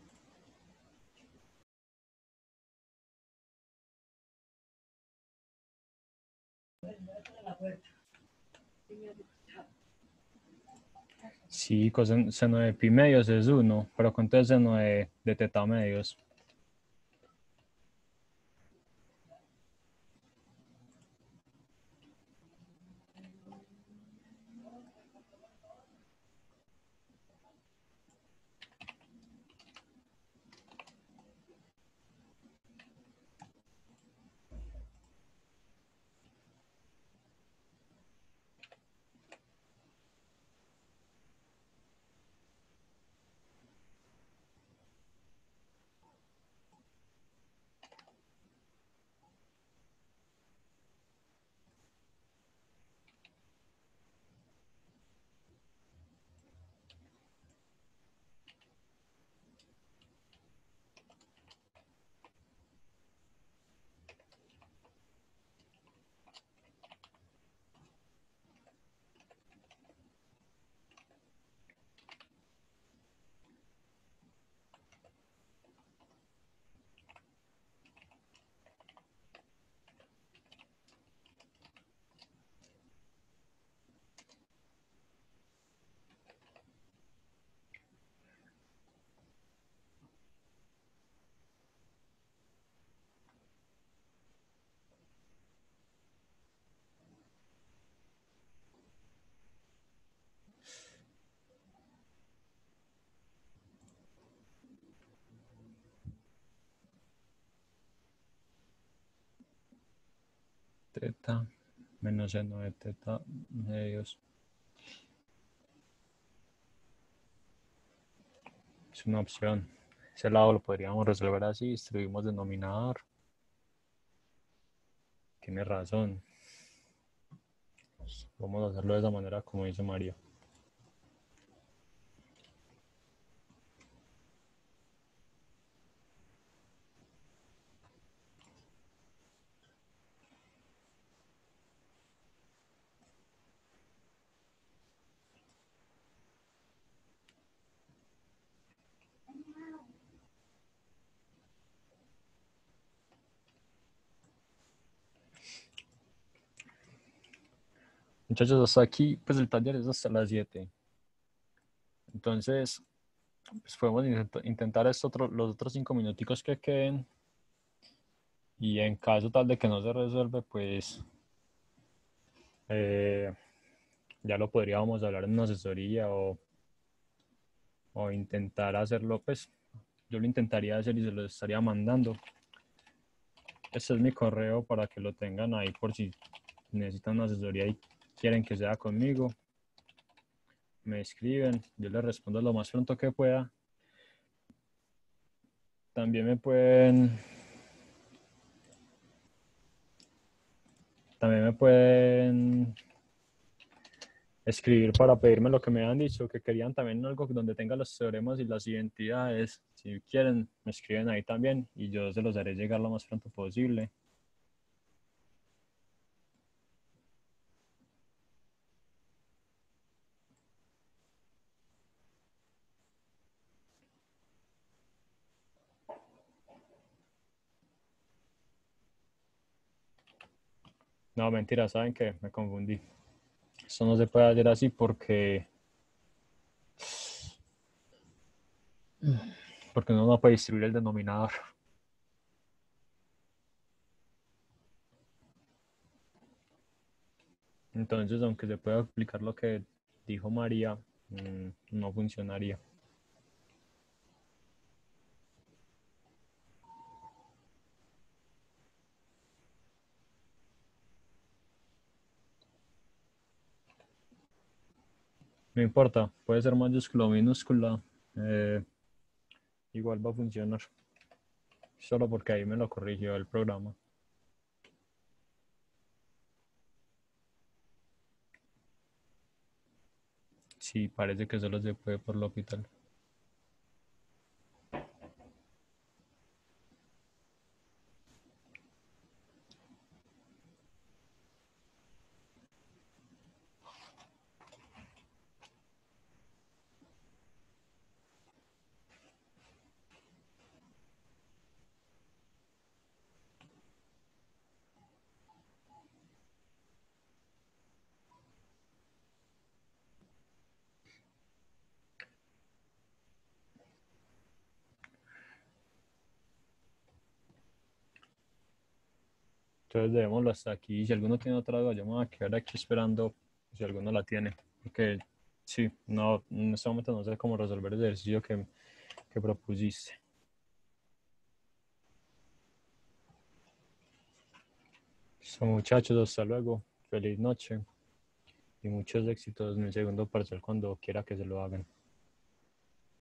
La puerta. Sí, cosen- seno de pi medios es uno, pero ¿cuánto es seno de, de teta medios? teta menos seno de teta medios. Es una opción. Ese lado lo podríamos resolver así, distribuimos denominador. Tiene razón. Vamos a hacerlo de esa manera como dice María. Muchachos, hasta aquí, pues el taller es hasta las siete. Entonces, pues podemos intentar esto otro, los otros cinco minuticos que queden. Y en caso tal de que no se resuelve, pues eh, ya lo podríamos hablar en una asesoría o, o intentar hacerlo, pues yo lo intentaría hacer y se lo estaría mandando. Este es mi correo para que lo tengan ahí por si necesitan una asesoría y quieren que sea conmigo. Me escriben, yo les respondo lo más pronto que pueda. También me pueden... También me pueden escribir para pedirme lo que me han dicho, que querían también algo donde tenga los teoremas y las identidades. Si quieren, me escriben ahí también y yo se los haré llegar lo más pronto posible. No, mentira, ¿saben qué? Me confundí. Esto no se puede hacer así porque... Porque uno no puede distribuir el denominador. Entonces, aunque se pueda aplicar lo que dijo María, mmm, no funcionaría. No importa, puede ser mayúscula o minúscula, eh, igual va a funcionar. Solo porque ahí me lo corrigió el programa. Sí, parece que solo se puede por L'Hopital. Entonces debémoslo hasta aquí. Si alguno tiene otra duda, yo me voy a quedar aquí esperando si alguno la tiene. Porque sí, no, en este momento no sé cómo resolver el ejercicio que, que propusiste. Listo, muchachos, hasta luego. Feliz noche y muchos éxitos en el segundo parcial cuando quiera que se lo hagan.